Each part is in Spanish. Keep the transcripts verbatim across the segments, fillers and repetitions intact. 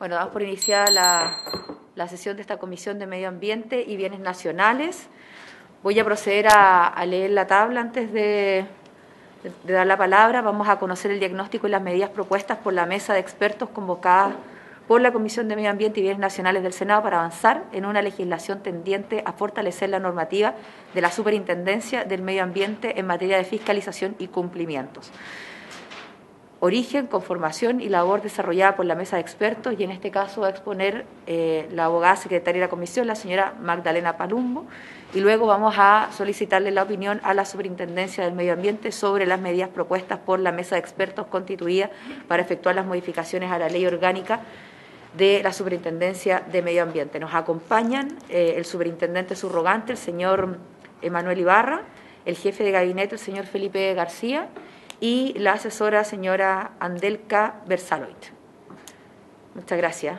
Bueno, damos por iniciada la, la sesión de esta Comisión de Medio Ambiente y Bienes Nacionales. Voy a proceder a, a leer la tabla antes de, de, de dar la palabra. Vamos a conocer el diagnóstico y las medidas propuestas por la mesa de expertos convocada por la Comisión de Medio Ambiente y Bienes Nacionales del Senado para avanzar en una legislación tendiente a fortalecer la normativa de la Superintendencia del Medio Ambiente en materia de fiscalización y cumplimientos. Origen, conformación y labor desarrollada por la mesa de expertos, y en este caso va a exponer eh, la abogada secretaria de la comisión, la señora Magdalena Palumbo, y luego vamos a solicitarle la opinión a la Superintendencia del Medio Ambiente sobre las medidas propuestas por la mesa de expertos constituida para efectuar las modificaciones a la ley orgánica de la Superintendencia de Medio Ambiente. Nos acompañan eh, el superintendente subrogante, el señor Emanuel Ibarra, el jefe de gabinete, el señor Felipe García, y la asesora señora Andelka Bersaloit. Muchas gracias.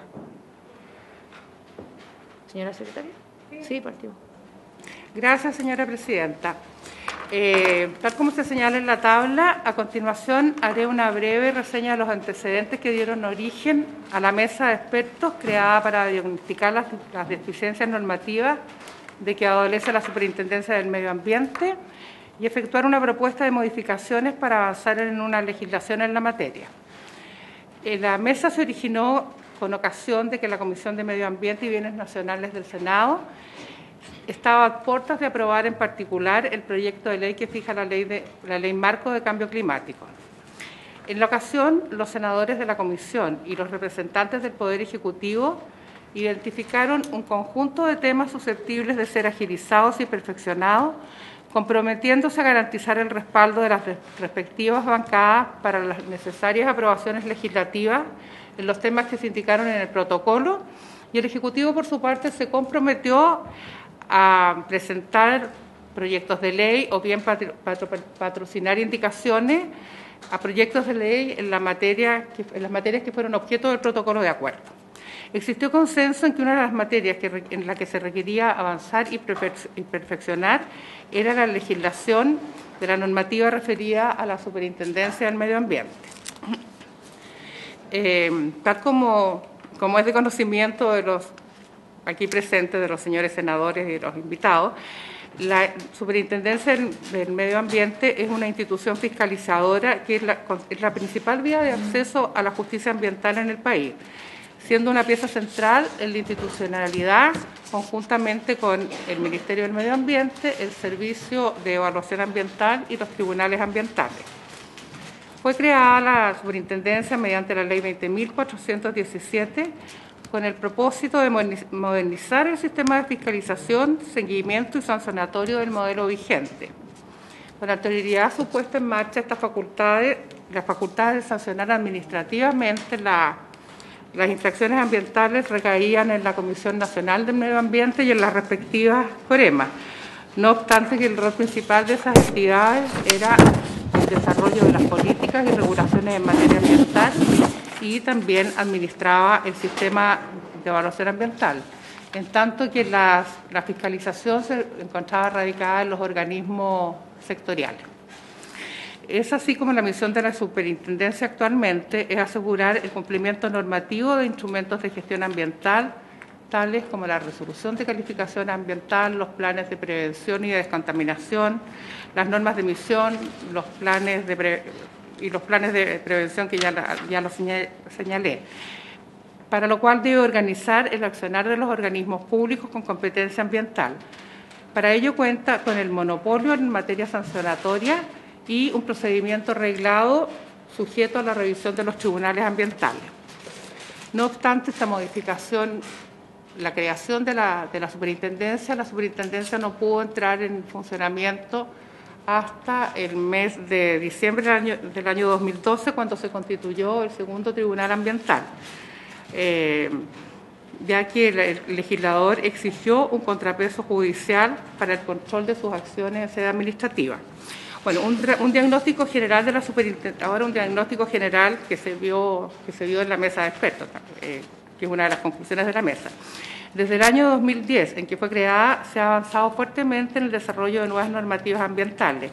Señora secretaria. Sí, sí, partimos. Gracias, señora presidenta. Eh, tal como se señala en la tabla, a continuación haré una breve reseña de los antecedentes que dieron origen a la mesa de expertos creada para diagnosticar las, las deficiencias normativas de que adolece la Superintendencia del Medio Ambiente y efectuar una propuesta de modificaciones para avanzar en una legislación en la materia. Eh, la mesa se originó con ocasión de que la Comisión de Medio Ambiente y Bienes Nacionales del Senado estaba a puertas de aprobar en particular el proyecto de ley que fija la ley, de, la ley marco de cambio climático. En la ocasión, los senadores de la Comisión y los representantes del Poder Ejecutivo identificaron un conjunto de temas susceptibles de ser agilizados y perfeccionados, comprometiéndose a garantizar el respaldo de las respectivas bancadas para las necesarias aprobaciones legislativas en los temas que se indicaron en el protocolo, y el Ejecutivo, por su parte, se comprometió a presentar proyectos de ley o bien patro, patro, patrocinar indicaciones a proyectos de ley en, la materia que, en las materias que fueron objeto del protocolo de acuerdo. Existió consenso en que una de las materias que, en la que se requería avanzar y, y perfeccionar era la legislación de la normativa referida a la Superintendencia del Medio Ambiente. Eh, tal como, como es de conocimiento de los aquí presentes, de los señores senadores y de los invitados, la Superintendencia del, del Medio Ambiente es una institución fiscalizadora que es la, es la principal vía de acceso a la justicia ambiental en el país, siendo una pieza central en la institucionalidad conjuntamente con el Ministerio del Medio Ambiente, el Servicio de Evaluación Ambiental y los tribunales ambientales. Fue creada la Superintendencia mediante la Ley veinte mil cuatrocientos diecisiete con el propósito de modernizar el sistema de fiscalización, seguimiento y sancionatorio del modelo vigente. Con anterioridad su puesta en marcha estas facultades, las facultades de sancionar administrativamente la Las infracciones ambientales recaían en la Comisión Nacional del Medio Ambiente y en las respectivas COREMA. No obstante que el rol principal de esas entidades era el desarrollo de las políticas y regulaciones en materia ambiental y también administraba el sistema de evaluación ambiental, en tanto que las, la fiscalización se encontraba radicada en los organismos sectoriales. Es así como la misión de la Superintendencia actualmente es asegurar el cumplimiento normativo de instrumentos de gestión ambiental, tales como la resolución de calificación ambiental, los planes de prevención y de descontaminación, las normas de emisión, los planes de pre y los planes de prevención que ya, la, ya los señalé, para lo cual debe organizar el accionar de los organismos públicos con competencia ambiental. Para ello cuenta con el monopolio en materia sancionatoria y un procedimiento reglado sujeto a la revisión de los tribunales ambientales. No obstante esta modificación, la creación de la, de la superintendencia, la superintendencia no pudo entrar en funcionamiento hasta el mes de diciembre del año, del año dos mil doce, cuando se constituyó el segundo tribunal ambiental, eh, ya que el legislador exigió un contrapeso judicial para el control de sus acciones en sede administrativa. Bueno, un, un diagnóstico general de la superintendencia, ahora un diagnóstico general que se vio, que se vio en la mesa de expertos, eh, que es una de las conclusiones de la mesa. Desde el año dos mil diez, en que fue creada, se ha avanzado fuertemente en el desarrollo de nuevas normativas ambientales,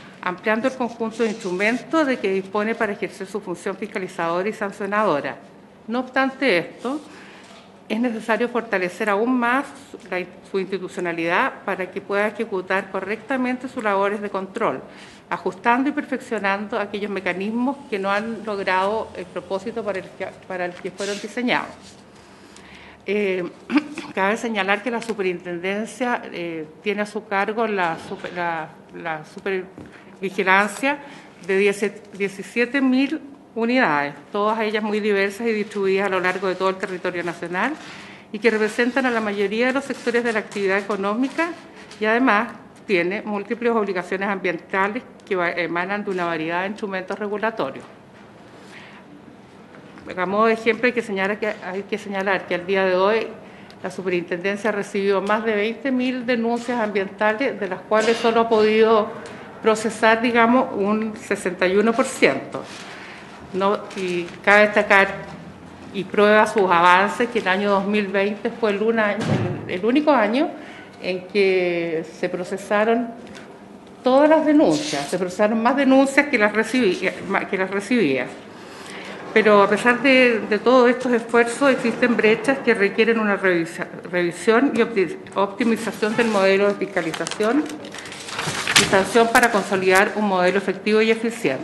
ampliando el conjunto de instrumentos de que dispone para ejercer su función fiscalizadora y sancionadora, No obstante esto, es necesario fortalecer aún más la, su institucionalidad para que pueda ejecutar correctamente sus labores de control, ajustando y perfeccionando aquellos mecanismos que no han logrado el propósito para el que, para el que fueron diseñados. Eh, cabe señalar que la superintendencia eh, tiene a su cargo la, super, la, la supervigilancia de diecisiete mil unidades, todas ellas muy diversas y distribuidas a lo largo de todo el territorio nacional y que representan a la mayoría de los sectores de la actividad económica y además tiene múltiples obligaciones ambientales que emanan de una variedad de instrumentos regulatorios. A modo de ejemplo, hay que señalar que, hay que señalar que al día de hoy la superintendencia ha recibido más de veinte mil denuncias ambientales, de las cuales solo ha podido procesar, digamos, un sesenta y uno por ciento. No, y cabe destacar y prueba sus avances que el año dos mil veinte fue el, una, el, el único año en que se procesaron todas las denuncias, se procesaron más denuncias que las recibía. Que las recibía. Pero a pesar de, de todos estos esfuerzos, existen brechas que requieren una revisa, revisión y optimización del modelo de fiscalización y sanción para consolidar un modelo efectivo y eficiente.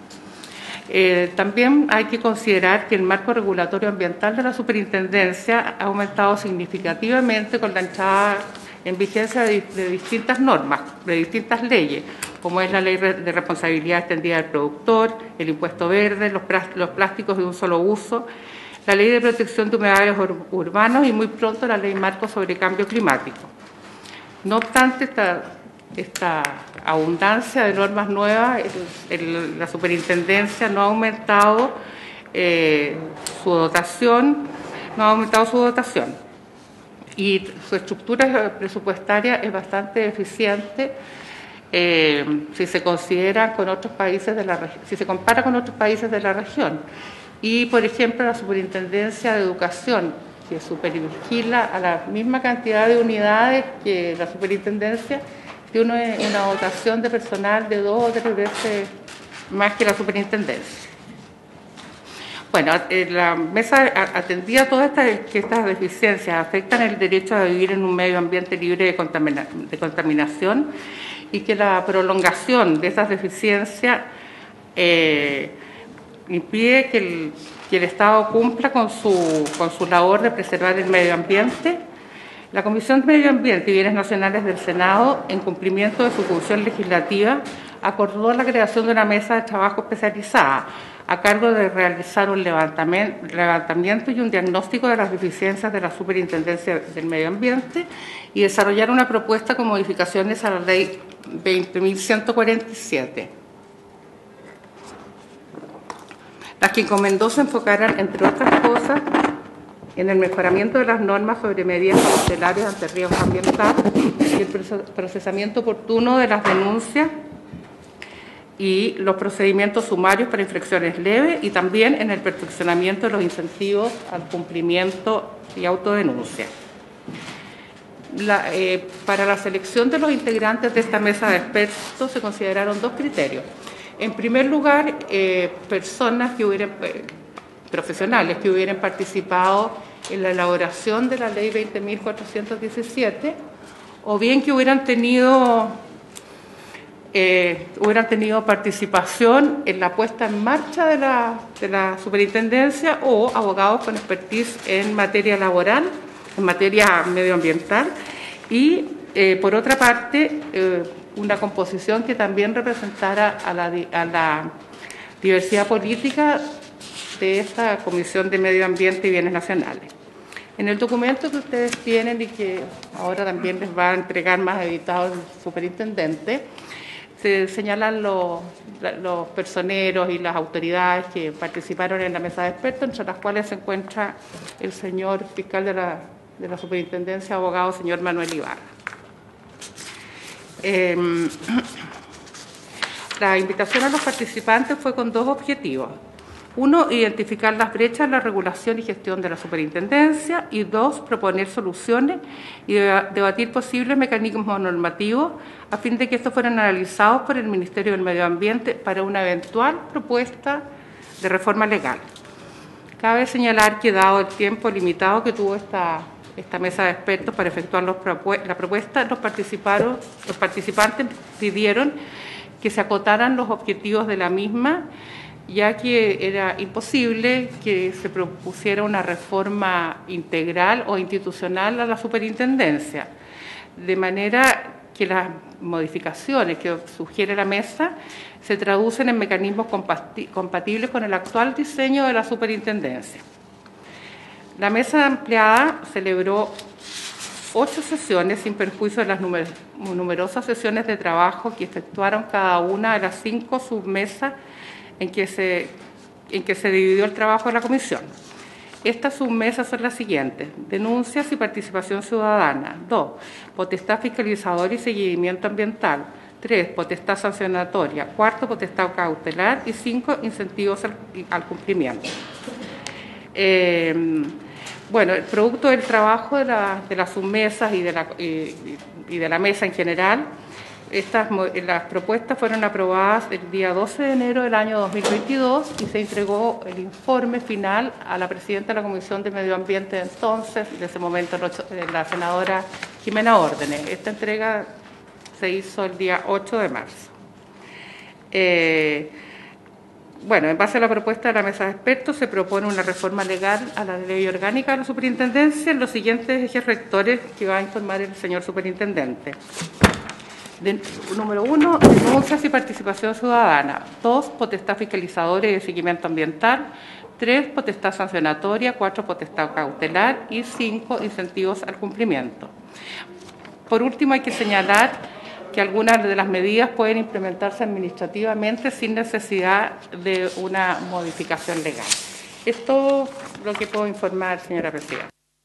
Eh, también hay que considerar que el marco regulatorio ambiental de la superintendencia ha aumentado significativamente con la entrada en vigencia de, de distintas normas, de distintas leyes, como es la Ley de Responsabilidad Extendida del Productor, el Impuesto Verde, los, los plásticos de un solo uso, la Ley de Protección de Humedales ur, Urbanos y muy pronto la Ley Marco sobre Cambio Climático. No obstante, esta, esta abundancia de normas nuevas, el, el, la superintendencia no ha aumentado eh, su dotación, no ha aumentado su dotación y su estructura presupuestaria es bastante eficiente eh, si se considera con otros países de la si se compara con otros países de la región. Y, por ejemplo, la Superintendencia de Educación, que supervigila a la misma cantidad de unidades que la superintendencia, tiene una, una dotación de personal de dos o tres veces más que la superintendencia. Bueno, la mesa atendía todas estas, que estas deficiencias afectan el derecho a vivir en un medio ambiente libre de, contamina, de contaminación y que la prolongación de esas deficiencias eh, impide que el, que el Estado cumpla con su, con su labor de preservar el medio ambiente. La Comisión de Medio Ambiente y Bienes Nacionales del Senado, en cumplimiento de su función legislativa, acordó la creación de una mesa de trabajo especializada a cargo de realizar un levantamiento y un diagnóstico de las deficiencias de la Superintendencia del Medio Ambiente y desarrollar una propuesta con modificaciones a la Ley veinte mil ciento cuarenta y siete. Las que encomendó se enfocarán, entre otras cosas, en el mejoramiento de las normas sobre medidas cautelares ante riesgos ambientales y el procesamiento oportuno de las denuncias y los procedimientos sumarios para infracciones leves y también en el perfeccionamiento de los incentivos al cumplimiento y autodenuncia. La, eh, para la selección de los integrantes de esta mesa de expertos se consideraron dos criterios. En primer lugar, eh, personas que hubieran, eh, profesionales que hubieran participado en la elaboración de la Ley veinte mil cuatrocientos diecisiete o bien que hubieran tenido, eh, hubieran tenido participación en la puesta en marcha de la, de la superintendencia o abogados con expertise en materia laboral, en materia medioambiental y, eh, por otra parte, eh, una composición que también representara a la, a la diversidad política de esta Comisión de Medio Ambiente y Bienes Nacionales. En el documento que ustedes tienen y que ahora también les va a entregar más editado el superintendente, se señalan los, los personeros y las autoridades que participaron en la mesa de expertos, entre las cuales se encuentra el señor fiscal de la, de la superintendencia, abogado señor Manuel Ibarra. Eh, la invitación a los participantes fue con dos objetivos. Uno, identificar las brechas en la regulación y gestión de la superintendencia y dos, proponer soluciones y debatir posibles mecanismos normativos a fin de que estos fueran analizados por el Ministerio del Medio Ambiente para una eventual propuesta de reforma legal. Cabe señalar que, dado el tiempo limitado que tuvo esta, esta mesa de expertos para efectuar los propu- la propuesta, los, participaron, los participantes pidieron que se acotaran los objetivos de la misma, ya que era imposible que se propusiera una reforma integral o institucional a la superintendencia, de manera que las modificaciones que sugiere la mesa se traducen en mecanismos compatibles con el actual diseño de la superintendencia. La mesa ampliada celebró ocho sesiones sin perjuicio de las numer numerosas sesiones de trabajo que efectuaron cada una de las cinco submesas en que se, en que se dividió el trabajo de la comisión. Estas submesas son las siguientes: denuncias y participación ciudadana; dos, potestad fiscalizadora y seguimiento ambiental; tres, potestad sancionatoria; cuarto, potestad cautelar; y cinco, incentivos al, al cumplimiento. Eh, bueno, el producto del trabajo de, la, de las submesas y de, la, y, y de la mesa en general, estas, las propuestas fueron aprobadas el día doce de enero del año dos mil veintidós y se entregó el informe final a la presidenta de la Comisión de Medio Ambiente de entonces, de ese momento la senadora Jimena Órdenes. Esta entrega se hizo el día ocho de marzo. Eh, bueno, en base a la propuesta de la mesa de expertos se propone una reforma legal a la ley orgánica de la superintendencia en los siguientes ejes rectores que va a informar el señor superintendente. De, número uno, denuncias y participación ciudadana; dos, potestad fiscalizadora y de seguimiento ambiental; tres, potestad sancionatoria; cuatro, potestad cautelar; y cinco, incentivos al cumplimiento. Por último, hay que señalar que algunas de las medidas pueden implementarse administrativamente sin necesidad de una modificación legal. Es todo lo que puedo informar, señora presidenta.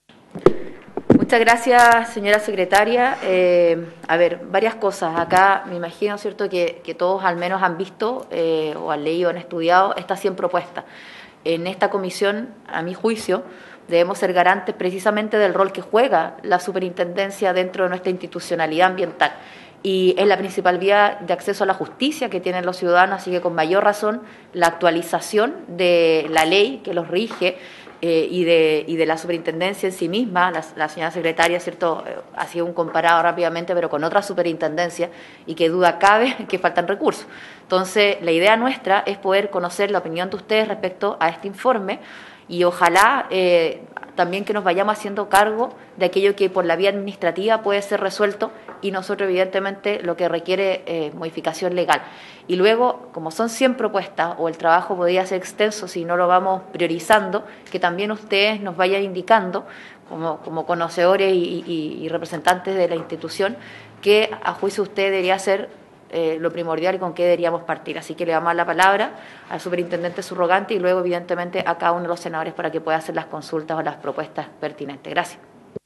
Muchas gracias, señora secretaria. Eh, a ver, varias cosas. Acá me imagino, ¿cierto?, que, que todos al menos han visto eh, o han leído, han estudiado estas cien propuestas. En esta comisión, a mi juicio, debemos ser garantes precisamente del rol que juega la superintendencia dentro de nuestra institucionalidad ambiental. Y es la principal vía de acceso a la justicia que tienen los ciudadanos, así que con mayor razón la actualización de la ley que los rige eh, y, de, y de la superintendencia en sí misma. La, la señora secretaria, ¿cierto?, eh, ha sido un comparado rápidamente, pero con otras superintendencias, y que duda cabe que faltan recursos. Entonces, la idea nuestra es poder conocer la opinión de ustedes respecto a este informe, y ojalá eh, también que nos vayamos haciendo cargo de aquello que por la vía administrativa puede ser resuelto y nosotros evidentemente lo que requiere eh, modificación legal. Y luego, como son cien propuestas o el trabajo podría ser extenso si no lo vamos priorizando, que también ustedes nos vayan indicando como, como conocedores y, y, y representantes de la institución que a juicio de usted debería ser Eh, lo primordial y con qué deberíamos partir. Así que le damos la palabra al superintendente subrogante y luego, evidentemente, a cada uno de los senadores para que pueda hacer las consultas o las propuestas pertinentes. Gracias.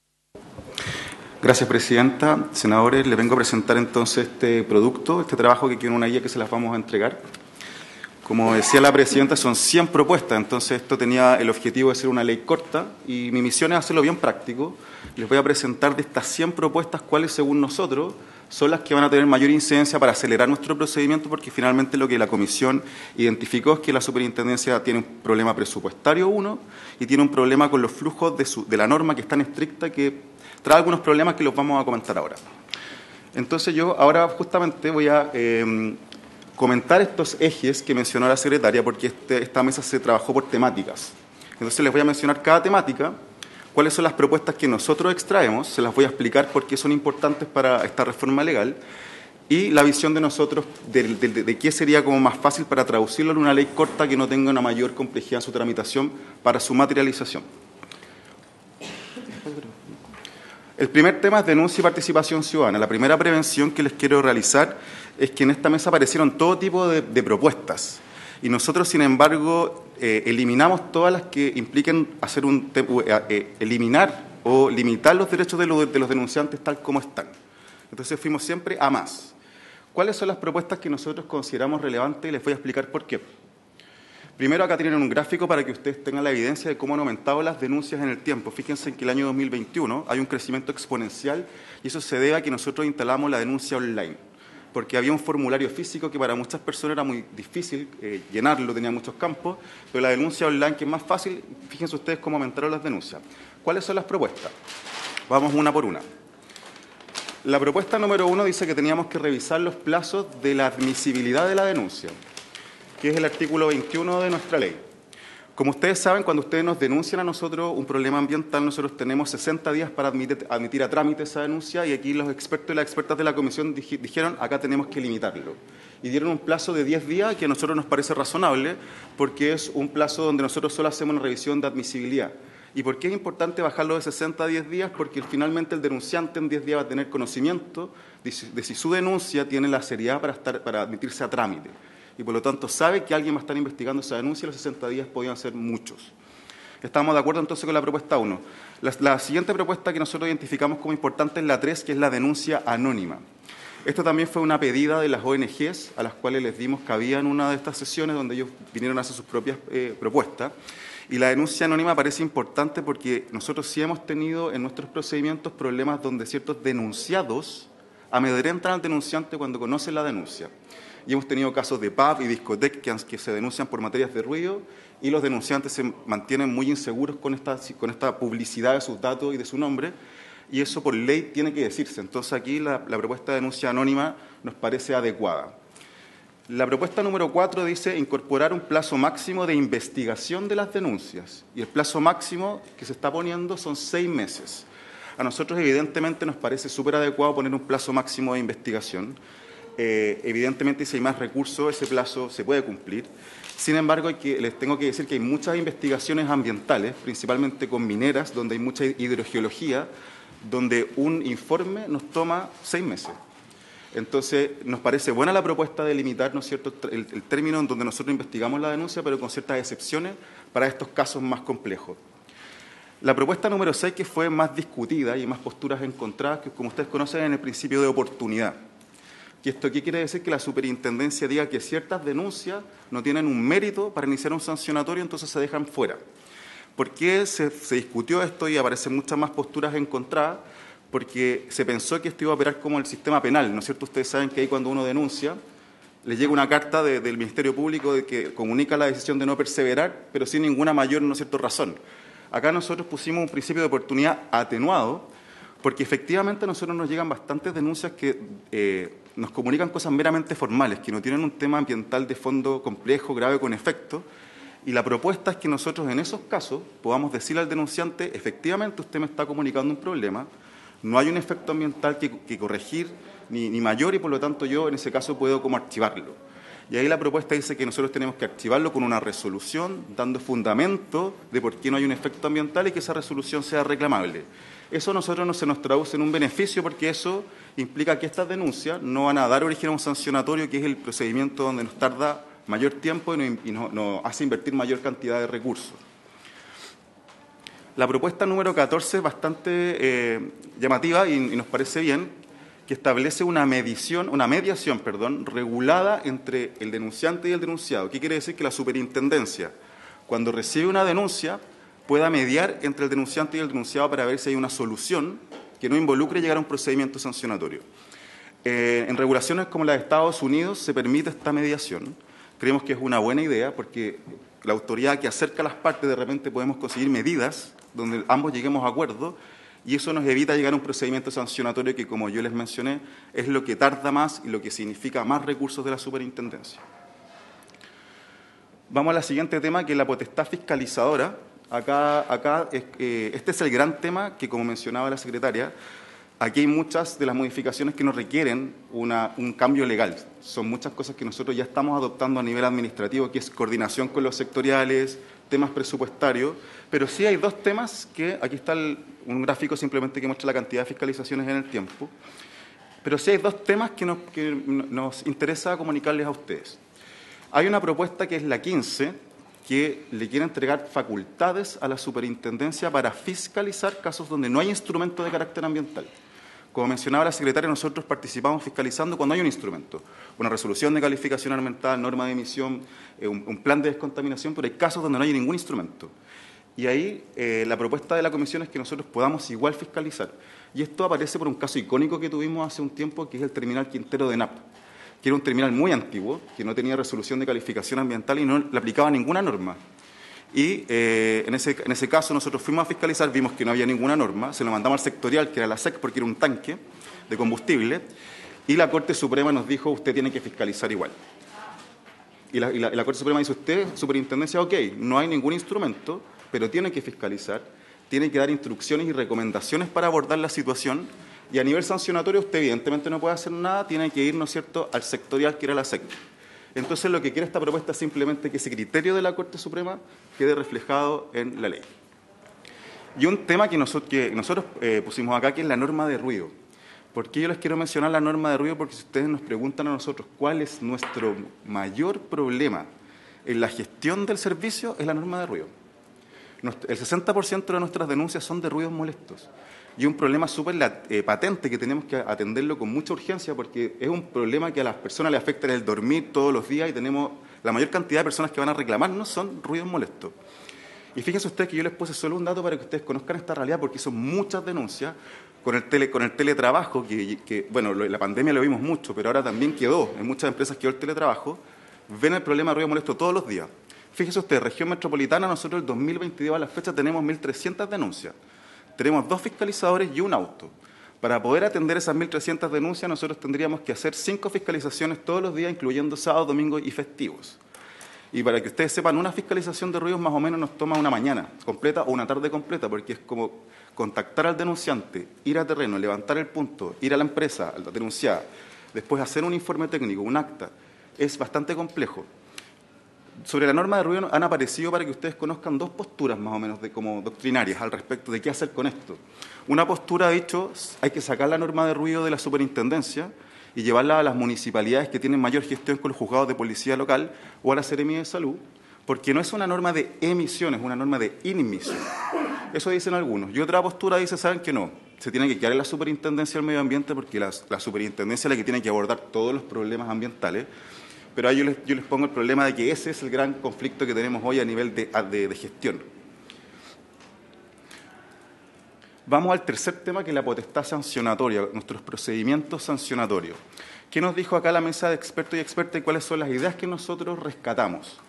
Gracias, presidenta. Senadores, les vengo a presentar entonces este producto, este trabajo que quiero una guía que se las vamos a entregar. Como decía la presidenta, son cien propuestas, entonces esto tenía el objetivo de ser una ley corta y mi misión es hacerlo bien práctico. Les voy a presentar de estas cien propuestas cuáles, según nosotros, son las que van a tener mayor incidencia para acelerar nuestro procedimiento, porque finalmente lo que la comisión identificó es que la superintendencia tiene un problema presupuestario, uno, y tiene un problema con los flujos de, su, de la norma, que es tan estricta que trae algunos problemas que los vamos a comentar ahora. Entonces yo ahora justamente voy a eh, comentar estos ejes que mencionó la secretaria, porque este, esta mesa se trabajó por temáticas. Entonces les voy a mencionar cada temática, cuáles son las propuestas que nosotros extraemos, se las voy a explicar por qué son importantes para esta reforma legal y la visión de nosotros de, de, de, de qué sería como más fácil para traducirlo en una ley corta que no tenga una mayor complejidad en su tramitación para su materialización. El primer tema es denuncia y participación ciudadana. La primera prevención que les quiero realizar es que en esta mesa aparecieron todo tipo de, de propuestas y nosotros, sin embargo, eh, eliminamos todas las que impliquen hacer un eh, eliminar o limitar los derechos de los, de los denunciantes tal como están. Entonces fuimos siempre a más. ¿Cuáles son las propuestas que nosotros consideramos relevantes? Y les voy a explicar por qué. Primero, acá tienen un gráfico para que ustedes tengan la evidencia de cómo han aumentado las denuncias en el tiempo. Fíjense en que el año dos mil veintiuno hay un crecimiento exponencial y eso se debe a que nosotros instalamos la denuncia online. porque había un formulario físico que para muchas personas era muy difícil eh, llenarlo, tenía muchos campos, pero la denuncia online, que es más fácil, fíjense ustedes cómo aumentaron las denuncias. ¿Cuáles son las propuestas? Vamos una por una. La propuesta número uno dice que teníamos que revisar los plazos de la admisibilidad de la denuncia, que es el artículo veintiuno de nuestra ley. Como ustedes saben, cuando ustedes nos denuncian a nosotros un problema ambiental, nosotros tenemos sesenta días para admitir, admitir a trámite esa denuncia, y aquí los expertos y las expertas de la comisión dijeron, acá tenemos que limitarlo. Y dieron un plazo de diez días que a nosotros nos parece razonable, porque es un plazo donde nosotros solo hacemos una revisión de admisibilidad. ¿Y por qué es importante bajarlo de sesenta a diez días? Porque finalmente el denunciante en diez días va a tener conocimiento de si, de si su denuncia tiene la seriedad para, estar, para admitirse a trámite. Y por lo tanto sabe que alguien va a estar investigando esa denuncia, y los sesenta días podían ser muchos. Estamos de acuerdo entonces con la propuesta uno. La, la siguiente propuesta que nosotros identificamos como importante es la tres, que es la denuncia anónima. Esto también fue una pedida de las O N Ges, a las cuales les dimos cabida en una de estas sesiones donde ellos vinieron a hacer sus propias eh, propuestas. Y la denuncia anónima parece importante porque nosotros sí hemos tenido en nuestros procedimientos problemas donde ciertos denunciados amedrentan al denunciante cuando conocen la denuncia. Y hemos tenido casos de pub y discotecas que se denuncian por materias de ruido, y los denunciantes se mantienen muy inseguros con esta, con esta publicidad de sus datos y de su nombre, y eso por ley tiene que decirse. Entonces aquí la, la propuesta de denuncia anónima nos parece adecuada. La propuesta número cuatro dice incorporar un plazo máximo de investigación de las denuncias, y el plazo máximo que se está poniendo son seis meses. A nosotros evidentemente nos parece súper adecuado poner un plazo máximo de investigación. Eh, evidentemente, si hay más recursos, ese plazo se puede cumplir. Sin embargo, hay que, les tengo que decir que hay muchas investigaciones ambientales, principalmente con mineras, donde hay mucha hidrogeología, donde un informe nos toma seis meses. Entonces, nos parece buena la propuesta de limitar, ¿no es cierto?, el, el término en donde nosotros investigamos la denuncia, pero con ciertas excepciones para estos casos más complejos. La propuesta número seis, que fue más discutida y más posturas encontradas, que como ustedes conocen, en el principio de oportunidad. ¿Y esto qué quiere decir? Que la superintendencia diga que ciertas denuncias no tienen un mérito para iniciar un sancionatorio, entonces se dejan fuera. ¿Por qué se, se discutió esto y aparecen muchas más posturas encontradas? Porque se pensó que esto iba a operar como el sistema penal, ¿no es cierto? Ustedes saben que ahí cuando uno denuncia, le llega una carta de, del Ministerio Público de que comunica la decisión de no perseverar, pero sin ninguna mayor, ¿no es cierto?, razón. Acá nosotros pusimos un principio de oportunidad atenuado, porque efectivamente a nosotros nos llegan bastantes denuncias que eh, nos comunican cosas meramente formales, que no tienen un tema ambiental de fondo complejo, grave, con efecto, y la propuesta es que nosotros en esos casos podamos decirle al denunciante, efectivamente usted me está comunicando un problema, no hay un efecto ambiental que, que corregir, ni, ni mayor, y por lo tanto yo en ese caso puedo como archivarlo. Y ahí la propuesta dice que nosotros tenemos que archivarlo con una resolución, dando fundamento de por qué no hay un efecto ambiental y que esa resolución sea reclamable. Eso a nosotros no se nos traduce en un beneficio, porque eso implica que estas denuncias no van a dar origen a un sancionatorio, que es el procedimiento donde nos tarda mayor tiempo y nos, y nos, nos hace invertir mayor cantidad de recursos. La propuesta número catorce es bastante eh, llamativa y, y nos parece bien, que establece una medición, una mediación, perdón, regulada entre el denunciante y el denunciado. ¿Qué quiere decir? Que la superintendencia, cuando recibe una denuncia, pueda mediar entre el denunciante y el denunciado para ver si hay una solución que no involucre llegar a un procedimiento sancionatorio. Eh, en regulaciones como la de Estados Unidos se permite esta mediación. Creemos que es una buena idea porque la autoridad que acerca a las partes, de repente podemos conseguir medidas donde ambos lleguemos a acuerdo, y eso nos evita llegar a un procedimiento sancionatorio que, como yo les mencioné, es lo que tarda más y lo que significa más recursos de la superintendencia. Vamos al siguiente tema, que es la potestad fiscalizadora. Acá, acá eh, este es el gran tema que, como mencionaba la secretaria, aquí hay muchas de las modificaciones que nos requieren una, un cambio legal. Son muchas cosas que nosotros ya estamos adoptando a nivel administrativo, que es coordinación con los sectoriales, temas presupuestarios, pero sí hay dos temas que, aquí está el, un gráfico simplemente que muestra la cantidad de fiscalizaciones en el tiempo, pero sí hay dos temas que nos, que nos interesa comunicarles a ustedes. Hay una propuesta que es la quince, que le quiere entregar facultades a la superintendencia para fiscalizar casos donde no hay instrumento de carácter ambiental. Como mencionaba la secretaria, nosotros participamos fiscalizando cuando hay un instrumento, una resolución de calificación ambiental, norma de emisión, eh, un, un plan de descontaminación, pero hay casos donde no hay ningún instrumento. Y ahí eh, la propuesta de la comisión es que nosotros podamos igual fiscalizar. Y esto aparece por un caso icónico que tuvimos hace un tiempo, que es el terminal Quintero de N A P. que era un terminal muy antiguo, que no tenía resolución de calificación ambiental y no le aplicaba ninguna norma. Y eh, en, ese, en ese caso nosotros fuimos a fiscalizar, vimos que no había ninguna norma, se lo mandamos al sectorial, que era la S E C, porque era un tanque de combustible, y la Corte Suprema nos dijo, usted tiene que fiscalizar igual. Y la, y la, y la Corte Suprema dice, usted, superintendencia, ok, no hay ningún instrumento, pero tiene que fiscalizar, tiene que dar instrucciones y recomendaciones para abordar la situación, y a nivel sancionatorio usted evidentemente no puede hacer nada, tiene que ir, ¿no es cierto?, al sectorial, que era la S E C. Entonces, lo que quiere esta propuesta es simplemente que ese criterio de la Corte Suprema quede reflejado en la ley. Y un tema que nosotros, que nosotros eh, pusimos acá, que es la norma de ruido. ¿Por qué yo les quiero mencionar la norma de ruido? Porque si ustedes nos preguntan a nosotros cuál es nuestro mayor problema en la gestión del servicio, es la norma de ruido. El sesenta por ciento de nuestras denuncias son de ruidos molestos. Y un problema súper eh, patente que tenemos que atenderlo con mucha urgencia, porque es un problema que a las personas les afecta en el dormir todos los días, y tenemos la mayor cantidad de personas que van a reclamarnos son ruidos molestos. Y fíjense ustedes que yo les puse solo un dato para que ustedes conozcan esta realidad, porque son muchas denuncias con el, tele, con el teletrabajo, que, que bueno, lo, la pandemia lo vimos mucho, pero ahora también quedó, en muchas empresas quedó el teletrabajo, ven el problema de ruido molesto todos los días. Fíjense ustedes, región metropolitana, nosotros el dos mil veintidós a la fecha tenemos mil trescientas denuncias. Tenemos dos fiscalizadores y un auto. Para poder atender esas mil trescientas denuncias, nosotros tendríamos que hacer cinco fiscalizaciones todos los días, incluyendo sábados, domingos y festivos. Y para que ustedes sepan, una fiscalización de ruidos más o menos nos toma una mañana completa o una tarde completa, porque es como contactar al denunciante, ir a terreno, levantar el punto, ir a la empresa, a la denunciada, después hacer un informe técnico, un acta. Es bastante complejo. Sobre la norma de ruido han aparecido, para que ustedes conozcan, dos posturas más o menos de, como doctrinarias al respecto de qué hacer con esto. Una postura ha dicho, hay que sacar la norma de ruido de la superintendencia y llevarla a las municipalidades que tienen mayor gestión con los juzgados de policía local o a la Seremía de Salud, porque no es una norma de emisión, es una norma de inmisión. Eso dicen algunos. Y otra postura dice, ¿saben que no? Se tiene que quedar en la superintendencia del medio ambiente, porque la, la superintendencia es la que tiene que abordar todos los problemas ambientales. Pero ahí yo les, yo les pongo el problema de que ese es el gran conflicto que tenemos hoy a nivel de, de, de gestión. Vamos al tercer tema, que es la potestad sancionatoria, nuestros procedimientos sancionatorios. ¿Qué nos dijo acá la mesa de expertos y expertas y cuáles son las ideas que nosotros rescatamos?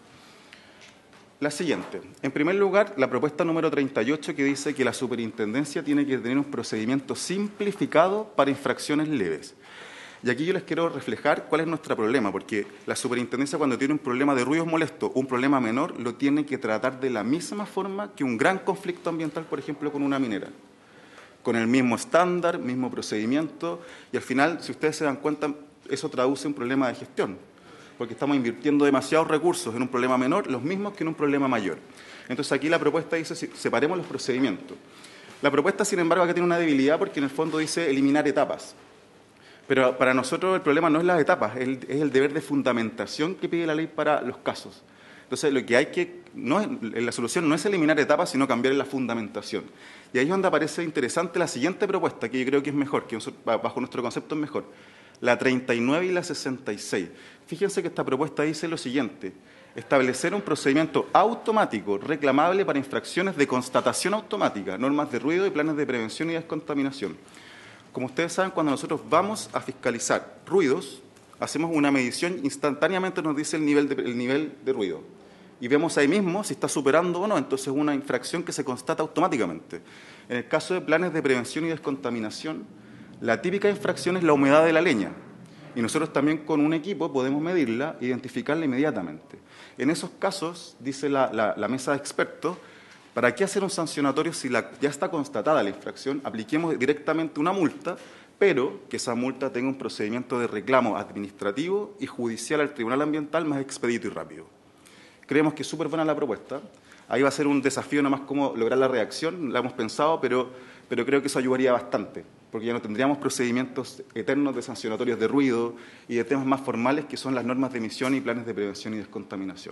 La siguiente. En primer lugar, la propuesta número treinta y ocho, que dice que la superintendencia tiene que tener un procedimiento simplificado para infracciones leves. Y aquí yo les quiero reflejar cuál es nuestro problema, porque la superintendencia, cuando tiene un problema de ruidos molestos, un problema menor, lo tiene que tratar de la misma forma que un gran conflicto ambiental, por ejemplo, con una minera. Con el mismo estándar, mismo procedimiento, y al final, si ustedes se dan cuenta, eso traduce un problema de gestión, porque estamos invirtiendo demasiados recursos en un problema menor, los mismos que en un problema mayor. Entonces aquí la propuesta dice, separemos los procedimientos. La propuesta, sin embargo, acá tiene una debilidad, porque en el fondo dice eliminar etapas. Pero para nosotros el problema no es las etapas, es el, es el deber de fundamentación que pide la ley para los casos. Entonces, lo que hay que, no es, la solución no es eliminar etapas, sino cambiar la fundamentación. Y ahí es donde aparece interesante la siguiente propuesta, que yo creo que es mejor, que bajo nuestro concepto es mejor, la treinta y nueve y la sesenta y seis. Fíjense que esta propuesta dice lo siguiente: establecer un procedimiento automático reclamable para infracciones de constatación automática, normas de ruido y planes de prevención y descontaminación. Como ustedes saben, cuando nosotros vamos a fiscalizar ruidos, hacemos una medición, instantáneamente nos dice el nivel de, el nivel de ruido. Y vemos ahí mismo si está superando o no, entonces es una infracción que se constata automáticamente. En el caso de planes de prevención y descontaminación, la típica infracción es la humedad de la leña. Y nosotros también con un equipo podemos medirla e identificarla inmediatamente. En esos casos, dice la, la, la mesa de expertos, ¿para qué hacer un sancionatorio si la, ya está constatada la infracción? Apliquemos directamente una multa, pero que esa multa tenga un procedimiento de reclamo administrativo y judicial al Tribunal Ambiental más expedito y rápido. Creemos que es súper buena la propuesta. Ahí va a ser un desafío nomás cómo lograr la reacción, la hemos pensado, pero, pero creo que eso ayudaría bastante, porque ya no tendríamos procedimientos eternos de sancionatorios de ruido y de temas más formales que son las normas de emisión y planes de prevención y descontaminación.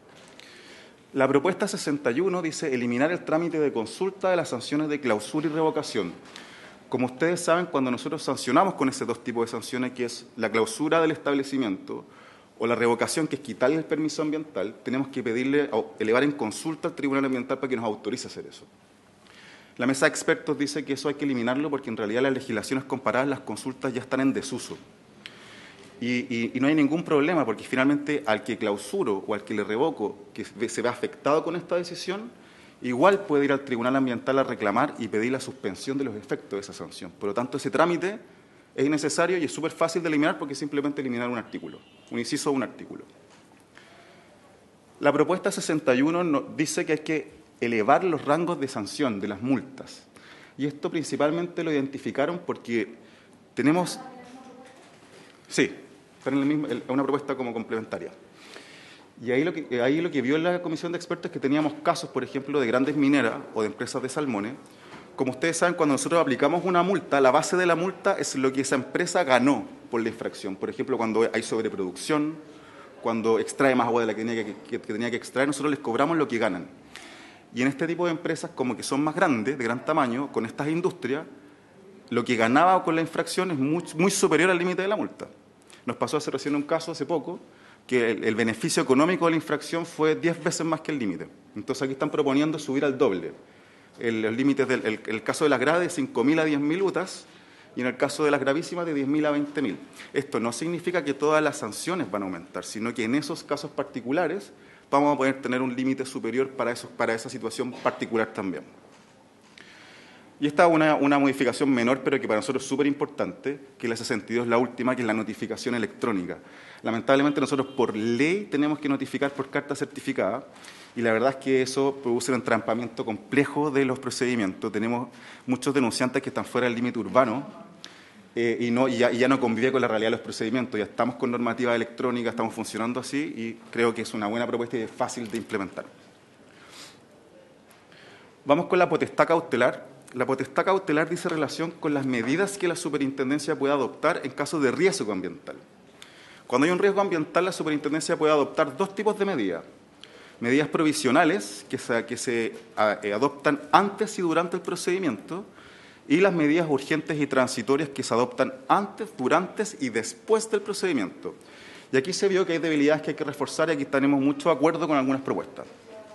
La propuesta sesenta y uno dice eliminar el trámite de consulta de las sanciones de clausura y revocación. Como ustedes saben, cuando nosotros sancionamos con ese dos tipos de sanciones, que es la clausura del establecimiento o la revocación, que es quitarle el permiso ambiental, tenemos que pedirle, o elevar en consulta al Tribunal Ambiental para que nos autorice a hacer eso. La mesa de expertos dice que eso hay que eliminarlo porque en realidad las legislaciones comparadas, las consultas ya están en desuso. Y, y, y no hay ningún problema, porque finalmente al que clausuro o al que le revoco, que se ve afectado con esta decisión, igual puede ir al Tribunal Ambiental a reclamar y pedir la suspensión de los efectos de esa sanción. Por lo tanto, ese trámite es innecesario y es súper fácil de eliminar porque es simplemente eliminar un artículo, un inciso o un artículo. La propuesta sesenta y uno nos dice que hay que elevar los rangos de sanción de las multas. Y esto principalmente lo identificaron porque tenemos... Sí, están en el mismo, es una propuesta como complementaria. Y ahí lo, que, ahí lo que vio la comisión de expertos es que teníamos casos, por ejemplo, de grandes mineras o de empresas de salmones. Como ustedes saben, cuando nosotros aplicamos una multa, la base de la multa es lo que esa empresa ganó por la infracción. Por ejemplo, cuando hay sobreproducción, cuando extrae más agua de la que tenía que, que, que tenía que extraer, nosotros les cobramos lo que ganan. Y en este tipo de empresas, como que son más grandes, de gran tamaño, con estas industrias, lo que ganaba con la infracción es muy, muy superior al límite de la multa. Nos pasó hace recién un caso, hace poco, que el, el beneficio económico de la infracción fue diez veces más que el límite. Entonces aquí están proponiendo subir al doble. El, el límite del el, el caso de las graves de cinco mil a diez mil U T As y en el caso de las gravísimas de diez mil a veinte mil. Esto no significa que todas las sanciones van a aumentar, sino que en esos casos particulares vamos a poder tener un límite superior para, esos, para esa situación particular también. Y esta es una, una modificación menor, pero que para nosotros es súper importante, que la sesenta y dos es la última, que es la notificación electrónica. Lamentablemente nosotros por ley tenemos que notificar por carta certificada y la verdad es que eso produce un entrampamiento complejo de los procedimientos. Tenemos muchos denunciantes que están fuera del límite urbano eh, y, no, y, ya, y ya no convive con la realidad de los procedimientos. Ya estamos con normativa electrónica, estamos funcionando así y creo que es una buena propuesta y es fácil de implementar. Vamos con la potestad cautelar. La potestad cautelar dice relación con las medidas que la superintendencia puede adoptar en caso de riesgo ambiental. Cuando hay un riesgo ambiental, la superintendencia puede adoptar dos tipos de medidas. Medidas provisionales, que se, que se eh, adoptan antes y durante el procedimiento, y las medidas urgentes y transitorias que se adoptan antes, durante y después del procedimiento. Y aquí se vio que hay debilidades que hay que reforzar y aquí tenemos mucho acuerdo con algunas propuestas.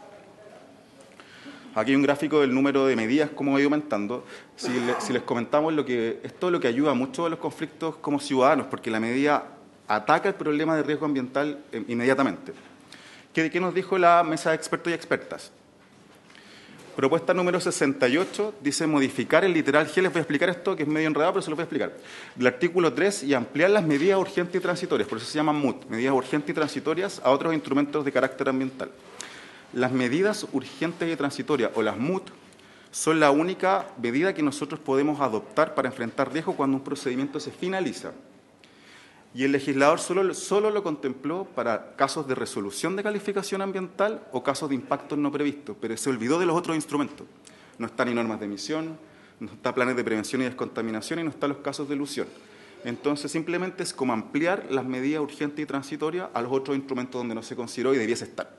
Aquí hay un gráfico del número de medidas, cómo va aumentando. Si, le, si les comentamos, lo que, esto es lo que ayuda mucho a los conflictos como ciudadanos, porque la medida ataca el problema de riesgo ambiental eh, inmediatamente. ¿Qué, ¿Qué nos dijo la mesa de expertos y expertas? Propuesta número sesenta y ocho dice modificar el literal G. Les voy a explicar esto, que es medio enredado, pero se lo voy a explicar. El artículo tres y ampliar las medidas urgentes y transitorias, por eso se llaman M U T, medidas urgentes y transitorias, a otros instrumentos de carácter ambiental. Las medidas urgentes y transitorias, o las M U T, son la única medida que nosotros podemos adoptar para enfrentar riesgo cuando un procedimiento se finaliza. Y el legislador solo, solo lo contempló para casos de resolución de calificación ambiental o casos de impactos no previstos, pero se olvidó de los otros instrumentos. No están ni normas de emisión, no están planes de prevención y descontaminación y no están los casos de elusión. Entonces, simplemente es como ampliar las medidas urgentes y transitorias a los otros instrumentos donde no se consideró y debiese estar.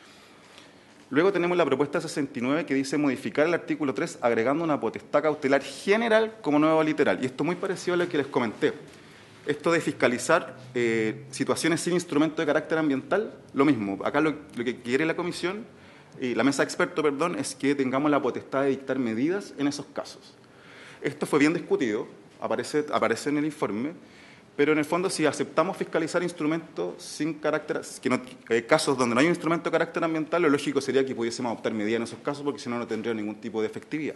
Luego tenemos la propuesta sesenta y nueve que dice modificar el artículo tres agregando una potestad cautelar general como nuevo literal. Y esto es muy parecido a lo que les comenté. Esto de fiscalizar eh, situaciones sin instrumento de carácter ambiental, lo mismo. Acá lo, lo que quiere la comisión, y la mesa de expertos, perdón, es que tengamos la potestad de dictar medidas en esos casos. Esto fue bien discutido, aparece, aparece en el informe, pero en el fondo si aceptamos fiscalizar instrumentos sin carácter, que no, eh, casos donde no hay un instrumento de carácter ambiental, lo lógico sería que pudiésemos adoptar medidas en esos casos porque si no, no tendría ningún tipo de efectividad.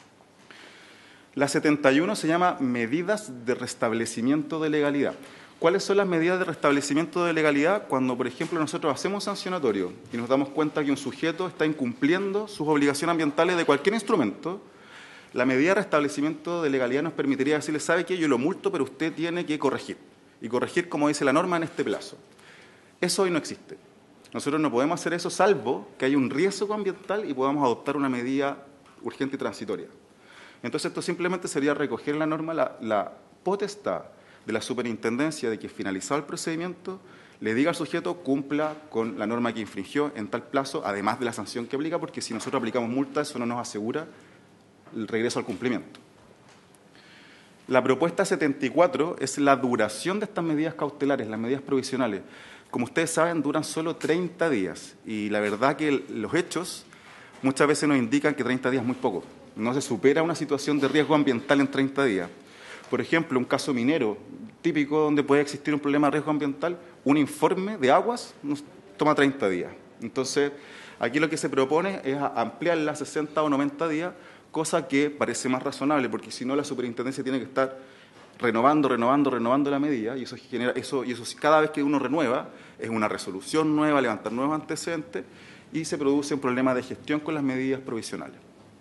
La setenta y uno se llama medidas de restablecimiento de legalidad. ¿Cuáles son las medidas de restablecimiento de legalidad? Cuando, por ejemplo, nosotros hacemos sancionatorio y nos damos cuenta que un sujeto está incumpliendo sus obligaciones ambientales de cualquier instrumento, la medida de restablecimiento de legalidad nos permitiría decirle, ¿sabe qué? Yo lo multo, pero usted tiene que corregir. Y corregir, como dice la norma, en este plazo. Eso hoy no existe. Nosotros no podemos hacer eso salvo que haya un riesgo ambiental y podamos adoptar una medida urgente y transitoria. Entonces, esto simplemente sería recoger en la norma la, la potestad de la superintendencia de que, finalizado el procedimiento, le diga al sujeto cumpla con la norma que infringió en tal plazo, además de la sanción que aplica, porque si nosotros aplicamos multa, eso no nos asegura el regreso al cumplimiento. La propuesta setenta y cuatro es la duración de estas medidas cautelares, las medidas provisionales. Como ustedes saben, duran solo treinta días y la verdad que los hechos muchas veces nos indican que treinta días es muy poco. No se supera una situación de riesgo ambiental en treinta días. Por ejemplo, un caso minero, típico donde puede existir un problema de riesgo ambiental, un informe de aguas nos toma treinta días. Entonces, aquí lo que se propone es ampliarla a sesenta o noventa días, cosa que parece más razonable, porque si no la superintendencia tiene que estar renovando, renovando, renovando la medida, y eso genera, eso, y eso cada vez que uno renueva, es una resolución nueva, levantar nuevos antecedentes, y se produce un problema de gestión con las medidas provisionales.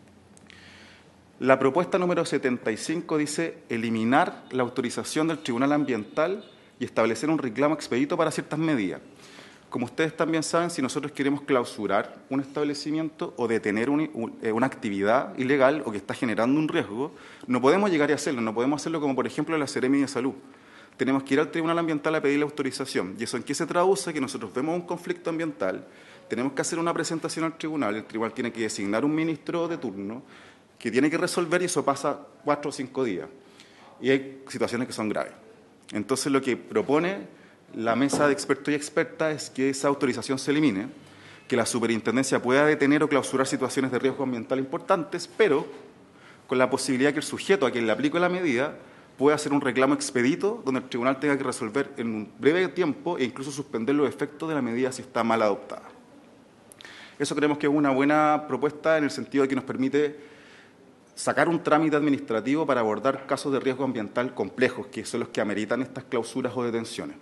La propuesta número setenta y cinco dice eliminar la autorización del Tribunal Ambiental y establecer un reclamo expedito para ciertas medidas. Como ustedes también saben, si nosotros queremos clausurar un establecimiento o detener un, un, una actividad ilegal o que está generando un riesgo, no podemos llegar a hacerlo, no podemos hacerlo como por ejemplo la Seremi de Salud. Tenemos que ir al Tribunal Ambiental a pedir la autorización. ¿Y eso en qué se traduce? Que nosotros vemos un conflicto ambiental, tenemos que hacer una presentación al tribunal, el tribunal tiene que designar un ministro de turno que tiene que resolver y eso pasa cuatro o cinco días. Y hay situaciones que son graves. Entonces lo que propone la mesa de expertos y expertas es que esa autorización se elimine, que la superintendencia pueda detener o clausurar situaciones de riesgo ambiental importantes, pero con la posibilidad que el sujeto a quien le aplique la medida pueda hacer un reclamo expedito donde el tribunal tenga que resolver en un breve tiempo e incluso suspender los efectos de la medida si está mal adoptada. Eso creemos que es una buena propuesta en el sentido de que nos permite sacar un trámite administrativo para abordar casos de riesgo ambiental complejos, que son los que ameritan estas clausuras o detenciones.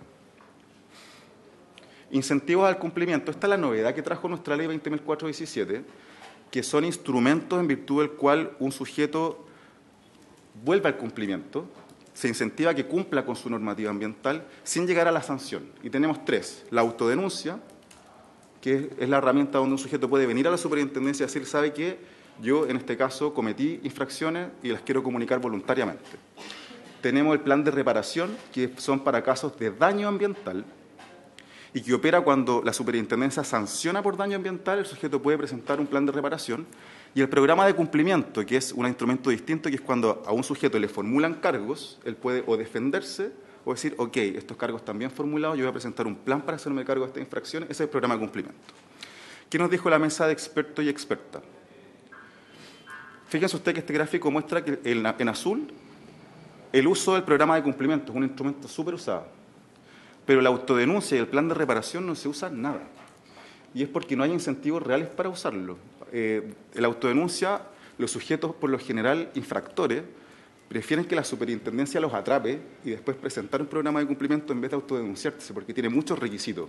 Incentivos al cumplimiento. Esta es la novedad que trajo nuestra ley veinte mil cuatrocientos diecisiete, que son instrumentos en virtud del cual un sujeto vuelve al cumplimiento, se incentiva a que cumpla con su normativa ambiental sin llegar a la sanción. Y tenemos tres. La autodenuncia, que es la herramienta donde un sujeto puede venir a la superintendencia y decir, ¿sabe qué? Yo, en este caso, cometí infracciones y las quiero comunicar voluntariamente. Tenemos el plan de reparación, que son para casos de daño ambiental, y que opera cuando la superintendencia sanciona por daño ambiental, el sujeto puede presentar un plan de reparación, y el programa de cumplimiento, que es un instrumento distinto, que es cuando a un sujeto le formulan cargos, él puede o defenderse o decir, ok, estos cargos están bien formulados, yo voy a presentar un plan para hacerme cargo de estas infracciones, ese es el programa de cumplimiento. ¿Qué nos dijo la mesa de expertos y expertas? Fíjense usted que este gráfico muestra que en azul el uso del programa de cumplimiento es un instrumento súper usado. Pero la autodenuncia y el plan de reparación no se usan nada. Y es porque no hay incentivos reales para usarlo. Eh, la autodenuncia, los sujetos, por lo general, infractores, prefieren que la superintendencia los atrape y después presentar un programa de cumplimiento en vez de autodenunciarse, porque tiene muchos requisitos.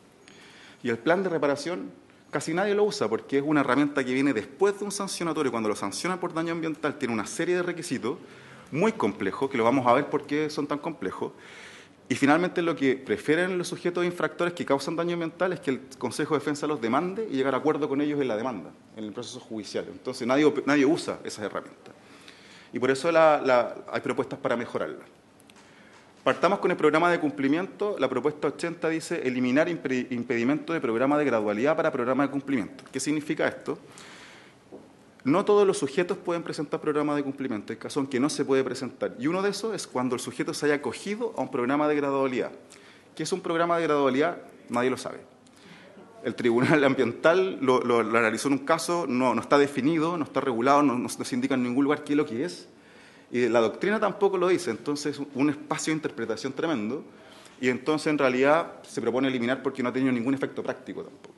Y el plan de reparación casi nadie lo usa, porque es una herramienta que viene después de un sancionatorio. Cuando lo sanciona por daño ambiental, tiene una serie de requisitos muy complejos, que lo vamos a ver por qué son tan complejos. Y finalmente lo que prefieren los sujetos infractores que causan daño ambiental es que el Consejo de Defensa los demande y llegar a acuerdo con ellos en la demanda, en el proceso judicial. Entonces nadie, nadie usa esas herramientas. Y por eso la, la, hay propuestas para mejorarla. Partamos con el programa de cumplimiento. La propuesta ochenta dice eliminar impedimento de programa de gradualidad para programa de cumplimiento. ¿Qué significa esto? No todos los sujetos pueden presentar programas de cumplimiento, hay casos en que no se puede presentar. Y uno de esos es cuando el sujeto se haya acogido a un programa de gradualidad. ¿Qué es un programa de gradualidad? Nadie lo sabe. El Tribunal Ambiental lo, lo, lo analizó en un caso, no, no está definido, no está regulado, no, no se indica en ningún lugar qué es lo que es. Y la doctrina tampoco lo dice, entonces es un espacio de interpretación tremendo. Y entonces en realidad se propone eliminar porque no ha tenido ningún efecto práctico tampoco.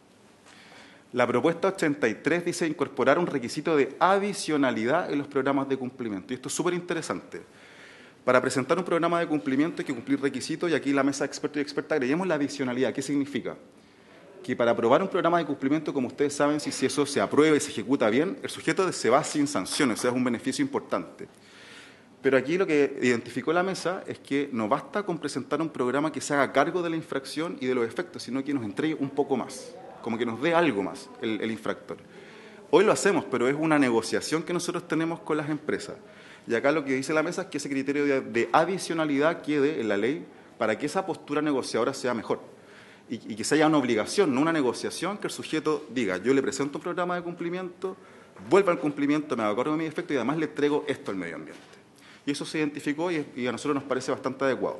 La propuesta ochenta y tres dice incorporar un requisito de adicionalidad en los programas de cumplimiento. Y esto es súper interesante. Para presentar un programa de cumplimiento hay que cumplir requisitos y aquí la mesa de expertos y expertas agreguemos la adicionalidad. ¿Qué significa? Que para aprobar un programa de cumplimiento, como ustedes saben, si, si eso se aprueba y se ejecuta bien, el sujeto se va sin sanciones, o sea, es un beneficio importante. Pero aquí lo que identificó la mesa es que no basta con presentar un programa que se haga cargo de la infracción y de los efectos, sino que nos entregue un poco más, como que nos dé algo más el, el infractor. Hoy lo hacemos, pero es una negociación que nosotros tenemos con las empresas. Y acá lo que dice la mesa es que ese criterio de, de adicionalidad quede en la ley para que esa postura negociadora sea mejor. Y, y que se haya una obligación, no una negociación, que el sujeto diga, yo le presento un programa de cumplimiento, vuelva al cumplimiento, me hago cargo de mi efecto y además le entrego esto al medio ambiente. Y eso se identificó y, y a nosotros nos parece bastante adecuado.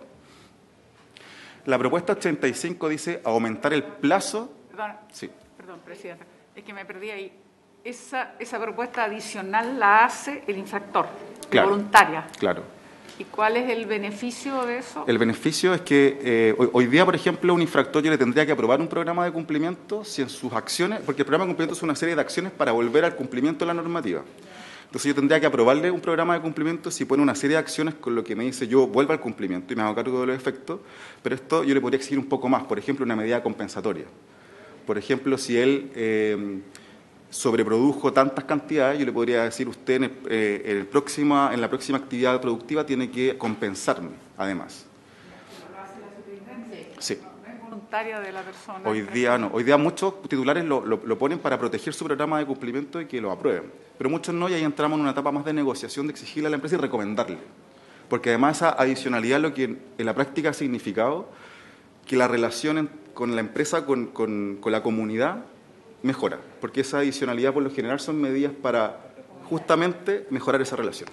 La propuesta ochenta y cinco dice aumentar el plazo. Perdón, sí. perdón, Presidenta, es que me perdí ahí. Esa, esa propuesta adicional la hace el infractor, claro, voluntaria. Claro. ¿Y cuál es el beneficio de eso? El beneficio es que eh, hoy, hoy día, por ejemplo, un infractor yo le tendría que aprobar un programa de cumplimiento si en sus acciones, porque el programa de cumplimiento es una serie de acciones para volver al cumplimiento de la normativa. Entonces yo tendría que aprobarle un programa de cumplimiento si pone una serie de acciones con lo que me dice yo vuelva al cumplimiento y me hago cargo de los efectos, pero esto yo le podría exigir un poco más, por ejemplo, una medida compensatoria. Por ejemplo, si él eh, sobreprodujo tantas cantidades, yo le podría decir, usted en, el, eh, en, el próxima, en la próxima actividad productiva tiene que compensarme, además. ¿Lo hace la superintendencia? Sí. ¿No es voluntaria de la persona? Hoy día no. Hoy día muchos titulares lo, lo, lo ponen para proteger su programa de cumplimiento y que lo aprueben. Pero muchos no, y ahí entramos en una etapa más de negociación, de exigirle a la empresa y recomendarle. Porque además esa adicionalidad lo que en, en la práctica ha significado que la relación en, con la empresa, con, con, con la comunidad, mejora, porque esa adicionalidad por lo general son medidas para justamente mejorar esa relación.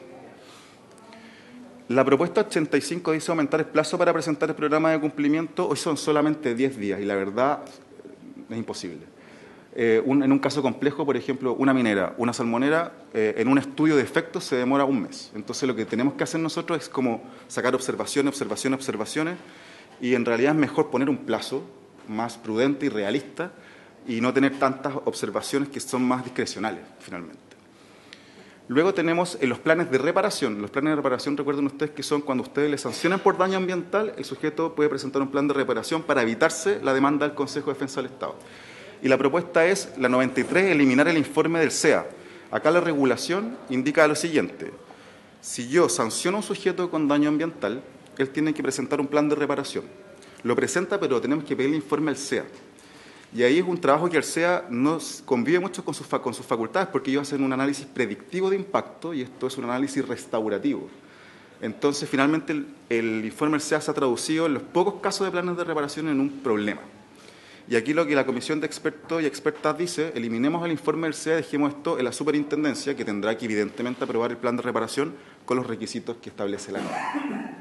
La propuesta ochenta y cinco dice aumentar el plazo para presentar el programa de cumplimiento. Hoy son solamente diez días y la verdad es imposible. Eh, un, en un caso complejo, por ejemplo, una minera, una salmonera, eh, en un estudio de efectos se demora un mes. Entonces lo que tenemos que hacer nosotros es como sacar observaciones, observaciones, observaciones, y en realidad es mejor poner un plazo más prudente y realista y no tener tantas observaciones que son más discrecionales, finalmente. Luego tenemos en los planes de reparación. Los planes de reparación, recuerden ustedes que son cuando ustedes le sancionan por daño ambiental, el sujeto puede presentar un plan de reparación para evitarse la demanda del Consejo de Defensa del Estado. Y la propuesta es, la noventa y tres, eliminar el informe del C E A. Acá la regulación indica lo siguiente. Si yo sanciono a un sujeto con daño ambiental, él tiene que presentar un plan de reparación. Lo presenta, pero tenemos que pedirle informe al C E A. Y ahí es un trabajo que el C E A no convive mucho con sus, con sus facultades, porque ellos hacen un análisis predictivo de impacto y esto es un análisis restaurativo. Entonces, finalmente, el, el informe del C E A se ha traducido en los pocos casos de planes de reparación en un problema. Y aquí lo que la comisión de expertos y expertas dice, eliminemos el informe del C E A, dejemos esto en la superintendencia, que tendrá que evidentemente aprobar el plan de reparación con los requisitos que establece la norma.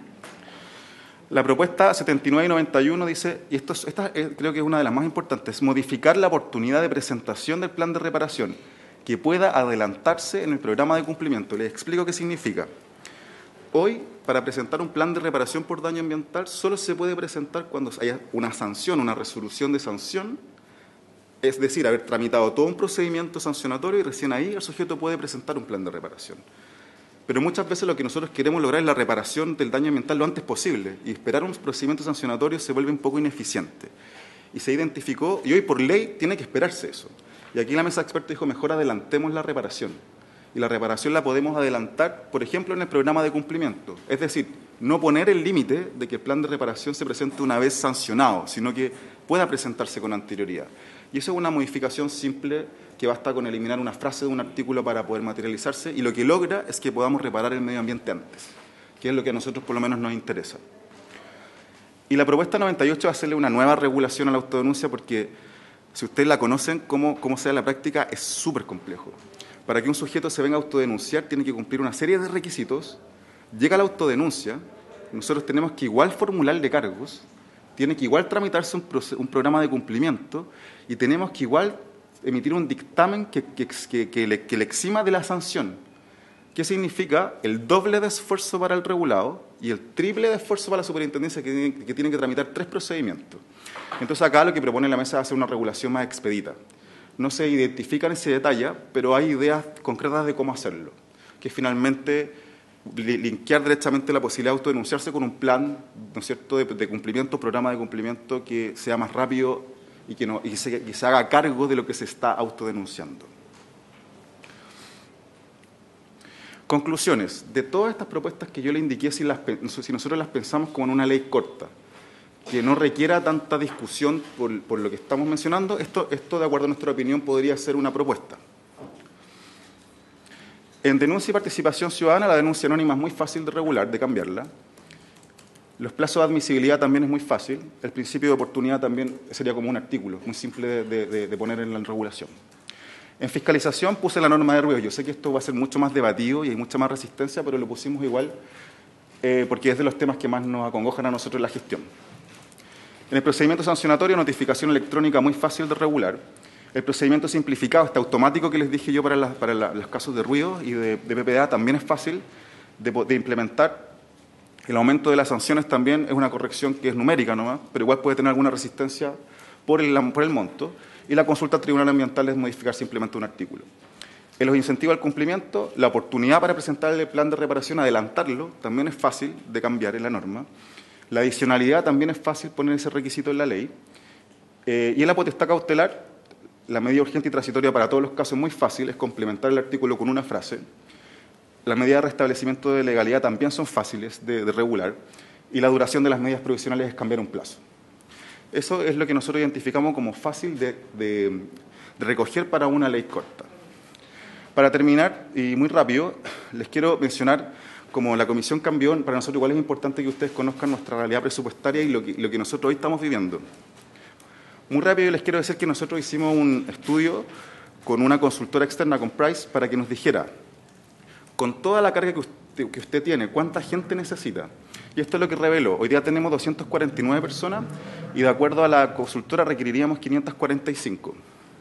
La propuesta setenta y nueve y noventa y uno dice, y esto, esta es, creo que es una de las más importantes, modificar la oportunidad de presentación del plan de reparación que pueda adelantarse en el programa de cumplimiento. Les explico qué significa. Hoy, para presentar un plan de reparación por daño ambiental, solo se puede presentar cuando haya una sanción, una resolución de sanción, es decir, haber tramitado todo un procedimiento sancionatorio y recién ahí el sujeto puede presentar un plan de reparación. Pero muchas veces lo que nosotros queremos lograr es la reparación del daño ambiental lo antes posible y esperar un procedimiento sancionatorio se vuelve un poco ineficiente. Y se identificó, y hoy por ley tiene que esperarse eso. Y aquí la mesa de expertos dijo, mejor adelantemos la reparación. Y la reparación la podemos adelantar, por ejemplo, en el programa de cumplimiento. Es decir, no poner el límite de que el plan de reparación se presente una vez sancionado, sino que pueda presentarse con anterioridad. Y eso es una modificación simple que basta con eliminar una frase de un artículo para poder materializarse y lo que logra es que podamos reparar el medio ambiente antes, que es lo que a nosotros por lo menos nos interesa. Y la propuesta noventa y ocho va a hacerle una nueva regulación a la autodenuncia porque, si ustedes la conocen, cómo, cómo sea la práctica, es súper complejo. Para que un sujeto se venga a autodenunciar tiene que cumplir una serie de requisitos, llega la autodenuncia, nosotros tenemos que igual formularle cargos, tiene que igual tramitarse un, un programa de cumplimiento y tenemos que igual emitir un dictamen que, que, que, que, le, que le exima de la sanción. ¿Qué significa? El doble de esfuerzo para el regulado y el triple de esfuerzo para la superintendencia que tiene, que tiene que tramitar tres procedimientos. Entonces acá lo que propone la mesa es hacer una regulación más expedita. No se identifica en ese detalle, pero hay ideas concretas de cómo hacerlo, que finalmente linkear directamente la posibilidad de autodenunciarse con un plan, ¿no es cierto?, de, de cumplimiento, programa de cumplimiento que sea más rápido y que, no, y se, que se haga cargo de lo que se está autodenunciando. Conclusiones. De todas estas propuestas que yo le indiqué, si, las, si nosotros las pensamos como en una ley corta, que no requiera tanta discusión por, por lo que estamos mencionando, esto, esto, de acuerdo a nuestra opinión, podría ser una propuesta. En denuncia y participación ciudadana, la denuncia anónima es muy fácil de regular, de cambiarla. Los plazos de admisibilidad también es muy fácil. El principio de oportunidad también sería como un artículo, muy simple de, de, de poner en la regulación. En fiscalización puse la norma de ruido. Yo sé que esto va a ser mucho más debatido y hay mucha más resistencia, pero lo pusimos igual eh, porque es de los temas que más nos acongojan a nosotros en la gestión. En el procedimiento sancionatorio, notificación electrónica muy fácil de regular. El procedimiento simplificado, este automático que les dije yo para, la, para la, los casos de ruido y de, de P P A, también es fácil de, de implementar. El aumento de las sanciones también es una corrección que es numérica nomás, pero igual puede tener alguna resistencia por el, por el monto. Y la consulta al Tribunal Ambiental es modificar simplemente un artículo. En los incentivos al cumplimiento, la oportunidad para presentar el plan de reparación, adelantarlo, también es fácil de cambiar en la norma. La adicionalidad también es fácil poner ese requisito en la ley. Eh, y en la potestad cautelar, la medida urgente y transitoria para todos los casos es muy fácil, es complementar el artículo con una frase. Las medidas de restablecimiento de legalidad también son fáciles de, de regular. Y la duración de las medidas provisionales es cambiar un plazo. Eso es lo que nosotros identificamos como fácil de, de, de recoger para una ley corta. Para terminar, y muy rápido, les quiero mencionar, como la Comisión cambió, para nosotros igual es importante que ustedes conozcan nuestra realidad presupuestaria y lo que, lo que nosotros hoy estamos viviendo. Muy rápido les quiero decir que nosotros hicimos un estudio con una consultora externa, con Price, para que nos dijera, con toda la carga que usted, que usted tiene, ¿cuánta gente necesita? Y esto es lo que reveló. Hoy día tenemos doscientas cuarenta y nueve personas y de acuerdo a la consultora requeriríamos quinientas cuarenta y cinco.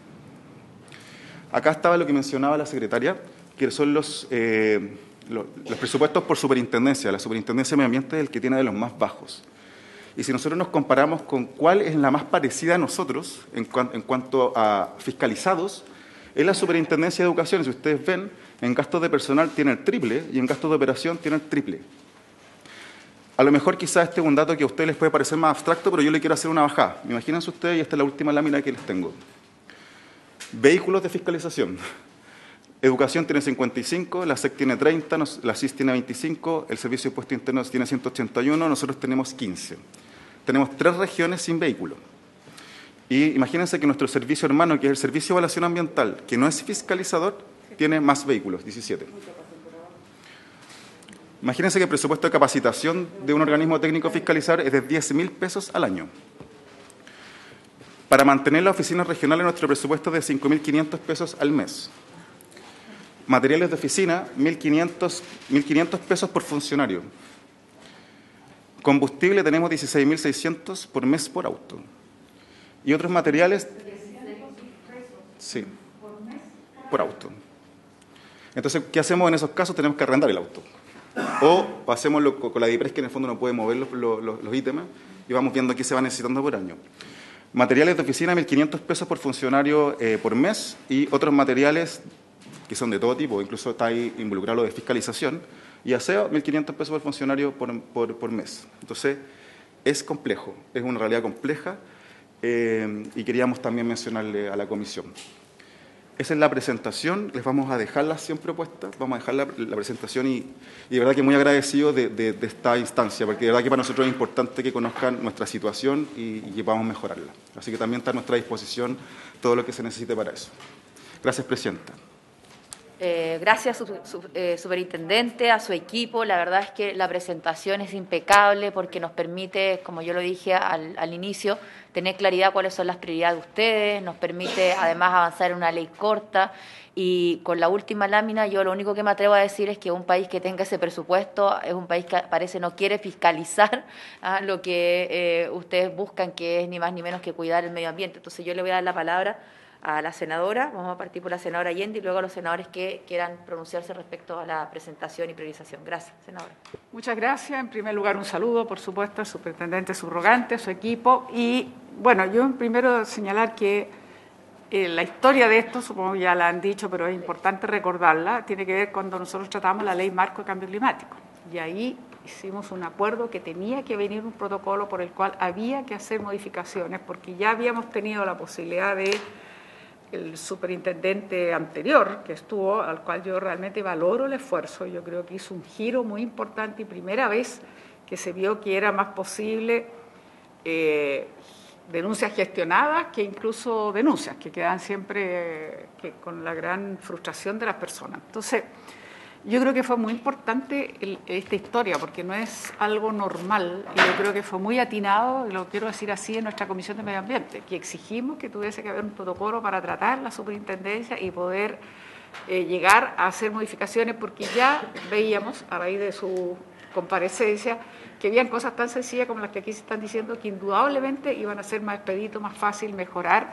Acá estaba lo que mencionaba la secretaria, que son los, eh, los, los presupuestos por superintendencia. La superintendencia de medio ambiente es el que tiene de los más bajos. Y si nosotros nos comparamos con cuál es la más parecida a nosotros en, cuan, en cuanto a fiscalizados, es la superintendencia de educación. Si ustedes ven, en gastos de personal tiene el triple y en gastos de operación tiene el triple. A lo mejor quizás este es un dato que a ustedes les puede parecer más abstracto, pero yo le quiero hacer una bajada. Imagínense ustedes, y esta es la última lámina que les tengo. Vehículos de fiscalización. Educación tiene cincuenta y cinco, la S E C tiene treinta, la S I S tiene veinticinco, el Servicio de Impuestos Internos tiene ciento ochenta y uno, nosotros tenemos quince. Tenemos tres regiones sin vehículo. Y imagínense que nuestro servicio hermano, que es el Servicio de Evaluación Ambiental, que no es fiscalizador, tiene más vehículos, diecisiete. Imagínense que el presupuesto de capacitación de un organismo técnico fiscalizador es de diez mil pesos al año. Para mantener las oficinas regionales, nuestro presupuesto es de cinco mil quinientos pesos al mes. Materiales de oficina, mil quinientos pesos por funcionario. Combustible tenemos dieciséis mil seiscientos por mes por auto. Y otros materiales, sí, por auto. Entonces, ¿qué hacemos en esos casos? Tenemos que arrendar el auto. O hacemos lo, con la DIPRES, que en el fondo no puede mover los, los, los ítems, y vamos viendo qué se va necesitando por año. Materiales de oficina, mil quinientos pesos por funcionario eh, por mes, y otros materiales que son de todo tipo, incluso está ahí involucrado lo de fiscalización, y aseo, mil quinientos pesos por funcionario por, por, por mes. Entonces, es complejo, es una realidad compleja, eh, y queríamos también mencionarle a la comisión. Esa es la presentación, les vamos a dejar las cien propuestas, vamos a dejar la, la presentación y, y de verdad que muy agradecido de, de, de esta instancia, porque de verdad que para nosotros es importante que conozcan nuestra situación y, y que podamos mejorarla. Así que también está a nuestra disposición todo lo que se necesite para eso. Gracias, Presidenta. Eh, gracias, su, su, eh, superintendente, a su equipo. La verdad es que la presentación es impecable porque nos permite, como yo lo dije al, al inicio, tener claridad cuáles son las prioridades de ustedes, nos permite además avanzar en una ley corta y con la última lámina yo lo único que me atrevo a decir es que un país que tenga ese presupuesto es un país que parece no quiere fiscalizar ¿ah? lo que eh, ustedes buscan, que es ni más ni menos que cuidar el medio ambiente. Entonces yo le voy a dar la palabra a la senadora, vamos a partir por la senadora Allende y luego a los senadores que quieran pronunciarse respecto a la presentación y priorización. Gracias, senadora. Muchas gracias. En primer lugar, un saludo, por supuesto, al superintendente subrogante, a su equipo. Y, bueno, yo primero señalar que eh, la historia de esto, supongo que ya la han dicho, pero es importante recordarla, tiene que ver cuando nosotros tratamos la Ley Marco de Cambio Climático. Y ahí hicimos un acuerdo que tenía que venir un protocolo por el cual había que hacer modificaciones, porque ya habíamos tenido la posibilidad de el superintendente anterior que estuvo, al cual yo realmente valoro el esfuerzo, yo creo que hizo un giro muy importante y primera vez que se vio que era más posible eh, denuncias gestionadas que incluso denuncias, que quedan siempre eh, que con la gran frustración de las personas. Entonces, yo creo que fue muy importante el, esta historia, porque no es algo normal, y yo creo que fue muy atinado, y lo quiero decir así, en nuestra Comisión de Medio Ambiente, que exigimos que tuviese que haber un protocolo para tratar la superintendencia y poder eh, llegar a hacer modificaciones, porque ya veíamos, a raíz de su comparecencia, que habían cosas tan sencillas como las que aquí se están diciendo, que indudablemente iban a ser más expedito, más fácil, mejorar,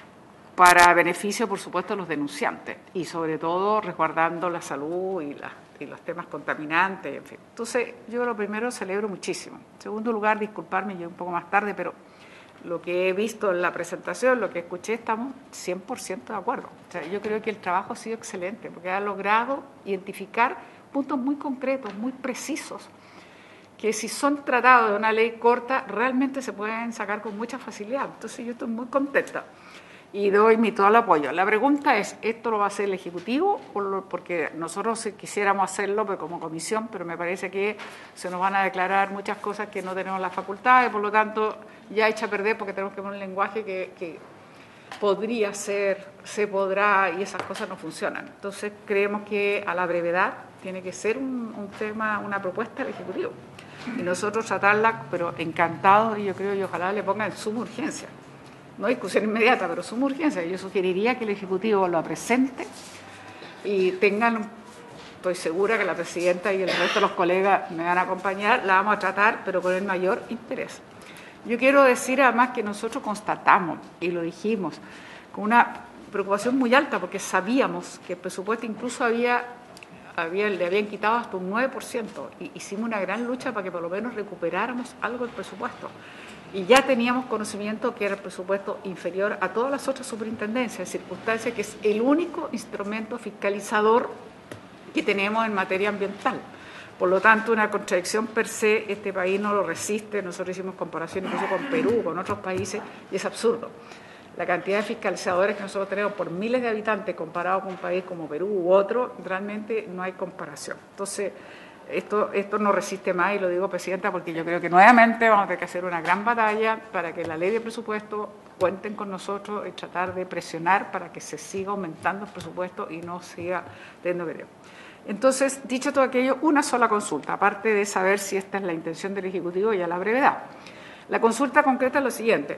para beneficio, por supuesto, de los denunciantes y, sobre todo, resguardando la salud y la y los temas contaminantes, en fin. Entonces, yo lo primero celebro muchísimo. En segundo lugar, disculparme, yo un poco más tarde, pero lo que he visto en la presentación, lo que escuché, estamos cien por ciento de acuerdo. O sea, yo creo que el trabajo ha sido excelente, porque ha logrado identificar puntos muy concretos, muy precisos, que si son tratados de una ley corta, realmente se pueden sacar con mucha facilidad. Entonces, yo estoy muy contenta y doy mi todo el apoyo. La pregunta es, ¿esto lo va a hacer el Ejecutivo? Porque nosotros quisiéramos hacerlo pues, como comisión, pero me parece que se nos van a declarar muchas cosas que no tenemos la facultad y por lo tanto ya echa a perder porque tenemos que poner un lenguaje que, que podría ser, se podrá y esas cosas no funcionan. Entonces creemos que a la brevedad tiene que ser un, un tema, una propuesta del Ejecutivo y nosotros tratarla, pero encantados y yo creo y ojalá le pongan suma urgencia. No discusión inmediata, pero suma urgencia. Yo sugeriría que el Ejecutivo lo presente y tengan, estoy segura que la presidenta y el resto de los colegas me van a acompañar, la vamos a tratar, pero con el mayor interés. Yo quiero decir además que nosotros constatamos, y lo dijimos, con una preocupación muy alta, porque sabíamos que el presupuesto incluso había, había le habían quitado hasta un nueve por ciento, y hicimos una gran lucha para que por lo menos recuperáramos algo del presupuesto. Y ya teníamos conocimiento que era el presupuesto inferior a todas las otras superintendencias, circunstancia que es el único instrumento fiscalizador que tenemos en materia ambiental. Por lo tanto, una contradicción per se, este país no lo resiste. Nosotros hicimos comparaciones incluso con Perú, con otros países, y es absurdo. La cantidad de fiscalizadores que nosotros tenemos por miles de habitantes comparado con un país como Perú u otro, realmente no hay comparación. Entonces, Esto, esto no resiste más, y lo digo, Presidenta, porque yo creo que nuevamente vamos a tener que hacer una gran batalla para que la ley de presupuesto cuenten con nosotros y tratar de presionar para que se siga aumentando el presupuesto y no siga teniendo que ver. Entonces, dicho todo aquello, una sola consulta, aparte de saber si esta es la intención del Ejecutivo y a la brevedad. La consulta concreta es lo siguiente.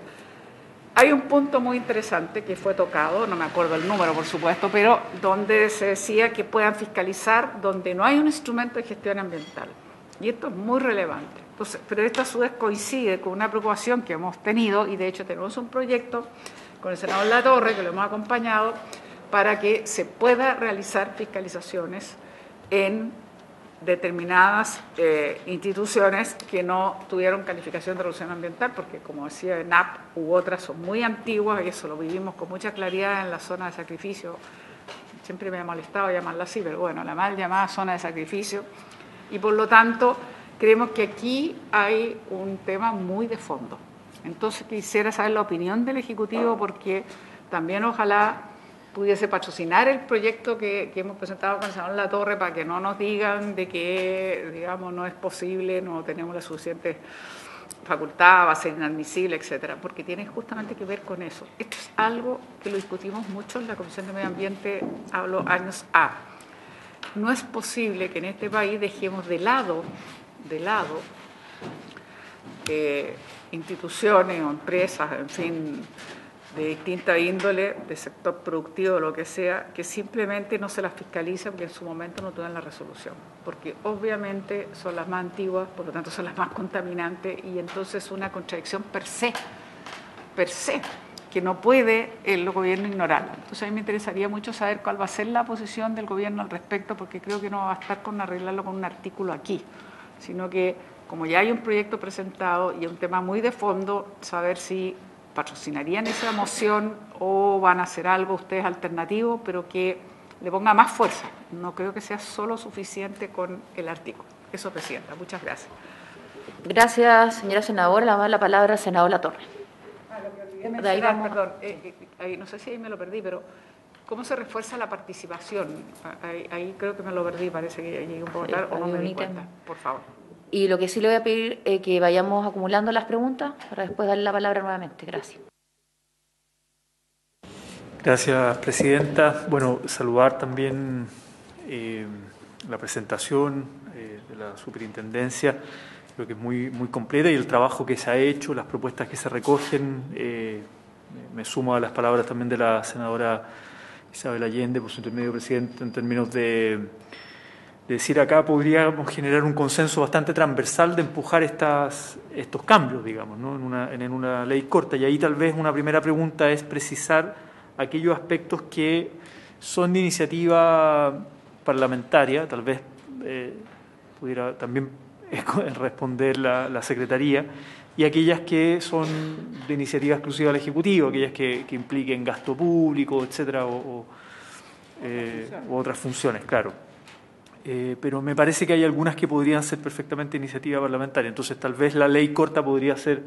Hay un punto muy interesante que fue tocado, no me acuerdo el número por supuesto, pero donde se decía que puedan fiscalizar donde no hay un instrumento de gestión ambiental. Y esto es muy relevante. Entonces, pero esto a su vez coincide con una preocupación que hemos tenido, y de hecho tenemos un proyecto con el senador Latorre, que lo hemos acompañado, para que se pueda realizar fiscalizaciones en determinadas eh, instituciones que no tuvieron calificación de evolución ambiental, porque como decía N A P u otras son muy antiguas, y eso lo vivimos con mucha claridad en la zona de sacrificio. Siempre me ha molestado llamarla así, pero bueno, la mal llamada zona de sacrificio, y por lo tanto creemos que aquí hay un tema muy de fondo. Entonces quisiera saber la opinión del Ejecutivo, porque también ojalá pudiese patrocinar el proyecto que, que hemos presentado con el senador Latorre, para que no nos digan de que, digamos, no es posible, no tenemos la suficiente facultad, va a ser inadmisible, etcétera, porque tiene justamente que ver con eso. Esto es algo que lo discutimos mucho en la Comisión de Medio Ambiente, hablo años A. No es posible que en este país dejemos de lado, de lado, eh, instituciones o empresas, en fin, de distinta índole, de sector productivo o lo que sea, que simplemente no se las fiscaliza porque en su momento no tuvieron la resolución, porque obviamente son las más antiguas, por lo tanto son las más contaminantes, y entonces es una contradicción per se, per se, que no puede el gobierno ignorarla. Entonces a mí me interesaría mucho saber cuál va a ser la posición del gobierno al respecto, porque creo que no va a estar con arreglarlo con un artículo aquí, sino que como ya hay un proyecto presentado y un tema muy de fondo, saber si patrocinarían esa moción o van a hacer algo ustedes alternativo, pero que le ponga más fuerza. No creo que sea solo suficiente con el artículo. Eso, Presidenta. Muchas gracias. Gracias, señora senadora. Le damos la palabra al senador Latorre. Ah, lo que olvidé mencionar, ahí vamos, perdón, eh, eh, ahí, no sé si ahí me lo perdí, pero ¿cómo se refuerza la participación? Ahí, ahí creo que me lo perdí, parece que llegué un poco tarde, sí, o no me di cuenta. Por favor. Y lo que sí le voy a pedir es que vayamos acumulando las preguntas para después darle la palabra nuevamente. Gracias. Gracias, Presidenta. Bueno, saludar también eh, la presentación eh, de la Superintendencia, creo que es muy, muy completa, y el trabajo que se ha hecho, las propuestas que se recogen. Eh, me sumo a las palabras también de la senadora Isabel Allende, por su intermedio, Presidente, en términos de... de decir acá podríamos generar un consenso bastante transversal de empujar estas, estos cambios, digamos, ¿no? en, una, en una ley corta. Y ahí tal vez una primera pregunta es precisar aquellos aspectos que son de iniciativa parlamentaria, tal vez eh, pudiera también responder la, la Secretaría, y aquellas que son de iniciativa exclusiva del Ejecutivo, aquellas que, que impliquen gasto público, etcétera, o, o, eh, u otras funciones, claro. Eh, pero me parece que hay algunas que podrían ser perfectamente iniciativa parlamentaria. Entonces, tal vez la ley corta podría ser,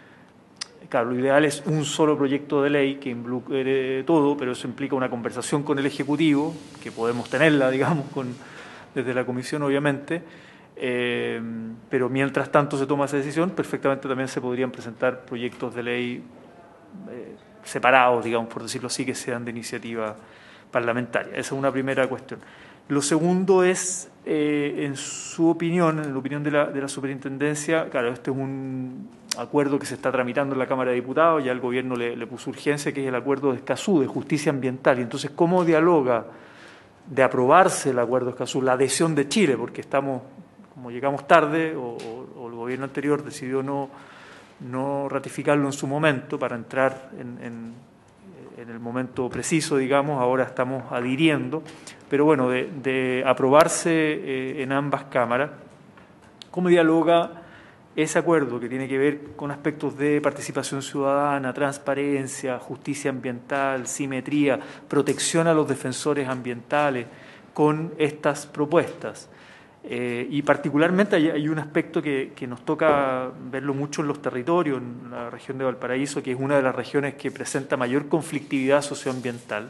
claro, lo ideal es un solo proyecto de ley que involucre todo, pero eso implica una conversación con el Ejecutivo, que podemos tenerla, digamos, con, desde la Comisión, obviamente. Eh, pero mientras tanto se toma esa decisión, perfectamente también se podrían presentar proyectos de ley eh, separados, digamos, por decirlo así, que sean de iniciativa parlamentaria. Esa es una primera cuestión. Lo segundo es, eh, en su opinión, en la opinión de la, de la Superintendencia, claro, este es un acuerdo que se está tramitando en la Cámara de Diputados, ya el Gobierno le, le puso urgencia, que es el acuerdo de Escazú, de justicia ambiental. Y entonces, ¿cómo dialoga de aprobarse el acuerdo de Escazú, la adhesión de Chile? Porque estamos, como llegamos tarde, o, o, o el Gobierno anterior decidió no, no ratificarlo en su momento para entrar en, en, en el momento preciso, digamos, ahora estamos adhiriendo. Pero bueno, de, de aprobarse eh, en ambas cámaras, ¿cómo dialoga ese acuerdo que tiene que ver con aspectos de participación ciudadana, transparencia, justicia ambiental, simetría, protección a los defensores ambientales con estas propuestas? Eh, y particularmente hay, hay un aspecto que, que nos toca verlo mucho en los territorios, en la región de Valparaíso, que es una de las regiones que presenta mayor conflictividad socioambiental,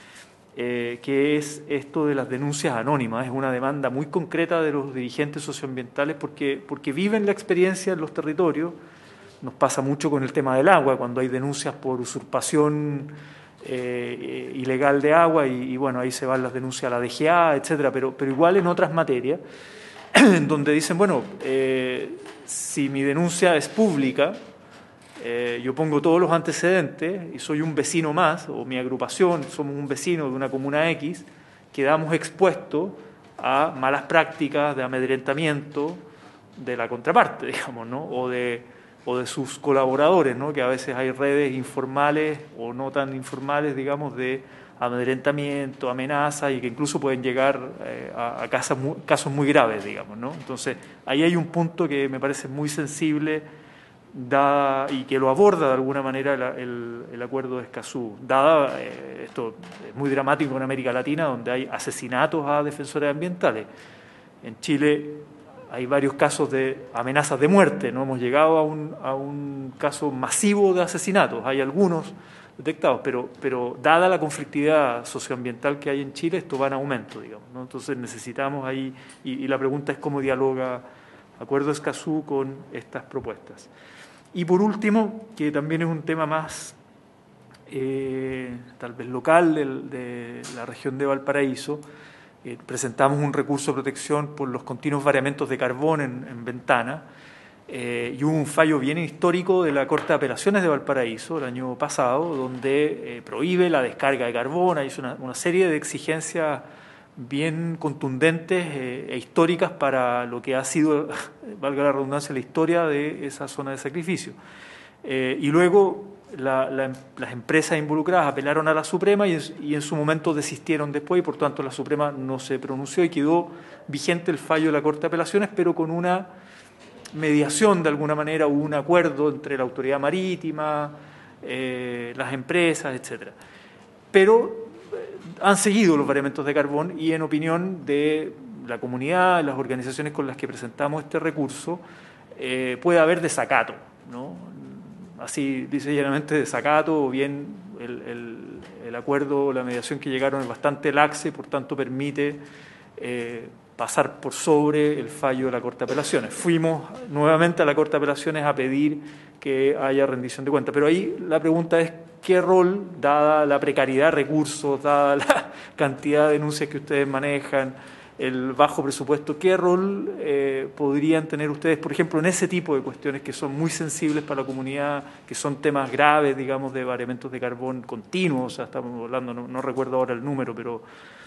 eh, que es esto de las denuncias anónimas. Es una demanda muy concreta de los dirigentes socioambientales porque, porque viven la experiencia en los territorios. Nos pasa mucho con el tema del agua, cuando hay denuncias por usurpación Eh, ilegal de agua y, y bueno, ahí se van las denuncias a la D G A, etcétera, pero, pero igual en otras materias, en donde dicen, bueno, eh, si mi denuncia es pública, eh, yo pongo todos los antecedentes y soy un vecino más, o mi agrupación, somos un vecino de una comuna X, quedamos expuestos a malas prácticas de amedrentamiento de la contraparte, digamos, ¿no? O de o de sus colaboradores, ¿no? Que a veces hay redes informales o no tan informales, digamos, de amedrentamiento, amenazas, y que incluso pueden llegar eh, a, a casos, muy, casos muy graves, digamos, ¿no? Entonces, ahí hay un punto que me parece muy sensible da, y que lo aborda de alguna manera el, el, el acuerdo de Escazú. Dada, eh, esto es muy dramático en América Latina, donde hay asesinatos a defensores ambientales. En Chile hay varios casos de amenazas de muerte, no hemos llegado a un, a un caso masivo de asesinatos, hay algunos detectados, pero, pero dada la conflictividad socioambiental que hay en Chile, esto va en aumento, digamos, ¿no? Entonces necesitamos ahí, y, y la pregunta es cómo dialoga Acuerdo Escazú con estas propuestas. Y por último, que también es un tema más eh, tal vez local de, de la región de Valparaíso, Eh, presentamos un recurso de protección por los continuos variamientos de carbón en, en Ventana, eh, y hubo un fallo bien histórico de la Corte de Apelaciones de Valparaíso el año pasado, donde eh, prohíbe la descarga de carbón. Hay una, una serie de exigencias bien contundentes eh, e históricas para lo que ha sido, valga la redundancia, la historia de esa zona de sacrificio. Eh, y luego La, la, las empresas involucradas apelaron a la Suprema y, y en su momento desistieron después, y por tanto la Suprema no se pronunció y quedó vigente el fallo de la Corte de Apelaciones, pero con una mediación de alguna manera, hubo un acuerdo entre la autoridad marítima, eh, las empresas, etcétera. Pero eh, han seguido los variamientos de carbón y en opinión de la comunidad, las organizaciones con las que presentamos este recurso, eh, puede haber desacato, ¿no? Así dice llanamente desacato, o bien el, el, el acuerdo, la mediación que llegaron es bastante laxa y por tanto permite eh, pasar por sobre el fallo de la Corte de Apelaciones. Fuimos nuevamente a la Corte de Apelaciones a pedir que haya rendición de cuentas, pero ahí la pregunta es qué rol, dada la precariedad de recursos, dada la cantidad de denuncias que ustedes manejan, el bajo presupuesto, ¿qué rol eh, podrían tener ustedes, por ejemplo, en ese tipo de cuestiones que son muy sensibles para la comunidad, que son temas graves, digamos, de variamientos de carbón continuos? O sea, estamos hablando, no, no recuerdo ahora el número, pero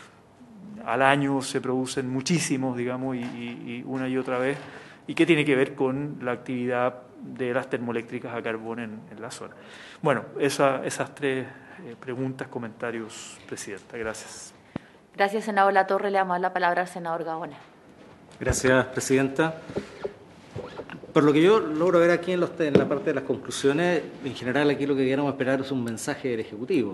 al año se producen muchísimos, digamos, y, y, y una y otra vez, y qué tiene que ver con la actividad de las termoeléctricas a carbón en, en la zona. Bueno, esa, esas tres eh, preguntas, comentarios, Presidenta. Gracias. Gracias, senador Latorre. Le damos la palabra al senador Gaona. Gracias, Presidenta. Por lo que yo logro ver aquí en, los, en la parte de las conclusiones, en general aquí lo que queremos esperar es un mensaje del Ejecutivo.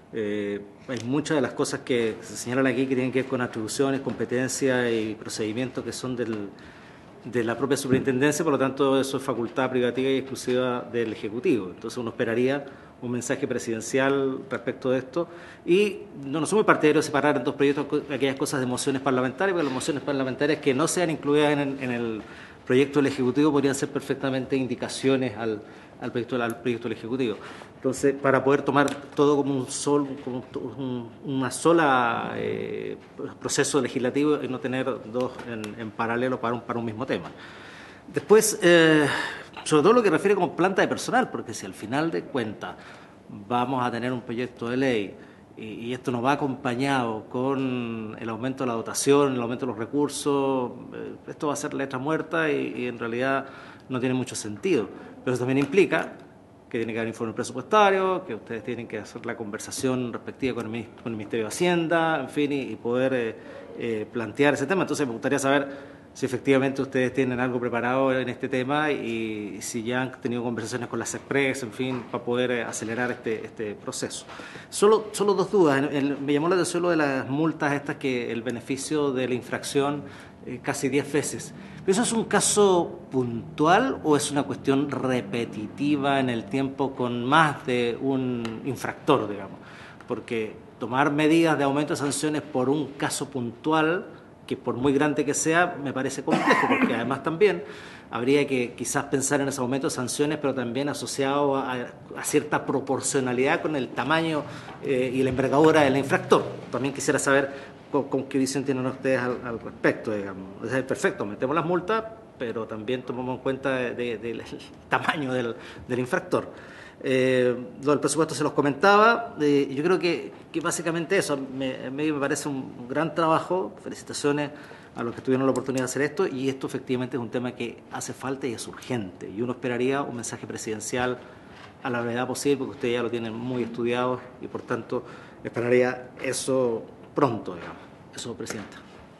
Eh, hay muchas de las cosas que se señalan aquí que tienen que ver con atribuciones, competencias y procedimientos que son del, de la propia superintendencia, por lo tanto eso es facultad privativa y exclusiva del Ejecutivo. Entonces uno esperaría un mensaje presidencial respecto de esto y no, no somos partidarios de separar en dos proyectos aquellas cosas de mociones parlamentarias, porque las mociones parlamentarias que no sean incluidas en el, en el proyecto del Ejecutivo podrían ser perfectamente indicaciones al, al, proyecto, al proyecto del Ejecutivo. Entonces, para poder tomar todo como un solo, como un, una sola eh, proceso legislativo y no tener dos en, en paralelo para un, para un mismo tema. Después, eh, sobre todo lo que refiere como planta de personal, porque si al final de cuentas vamos a tener un proyecto de ley y, y esto nos va acompañado con el aumento de la dotación, el aumento de los recursos, eh, esto va a ser letra muerta y, y en realidad no tiene mucho sentido. Pero eso también implica que tiene que haber informe presupuestario, que ustedes tienen que hacer la conversación respectiva con el, con el Ministerio de Hacienda, en fin, y, y poder eh, eh, plantear ese tema. Entonces me gustaría saber si efectivamente ustedes tienen algo preparado en este tema y, y si ya han tenido conversaciones con las Express, en fin, para poder eh, acelerar este, este proceso. Solo, solo dos dudas. El, el, me llamó la atención lo de las multas estas, que el beneficio de la infracción eh, casi diez veces. ¿Eso es un caso puntual o es una cuestión repetitiva en el tiempo con más de un infractor, digamos? Porque tomar medidas de aumento de sanciones por un caso puntual, que por muy grande que sea, me parece complejo, porque además también habría que quizás pensar en ese aumento de sanciones, pero también asociado a, a cierta proporcionalidad con el tamaño eh, y la envergadura del infractor. También quisiera saber con, con qué visión tienen ustedes al, al respecto, digamos. O sea, perfecto, metemos las multas, pero también tomamos en cuenta de, de, de, del tamaño del, del infractor. Eh, lo del presupuesto se los comentaba, eh, yo creo que, que básicamente eso, me, me parece un, un gran trabajo, felicitaciones a los que tuvieron la oportunidad de hacer esto, y esto efectivamente es un tema que hace falta y es urgente, y uno esperaría un mensaje presidencial a la brevedad posible, porque ustedes ya lo tienen muy estudiado y por tanto esperaría eso pronto, digamos. Eso, Presidenta.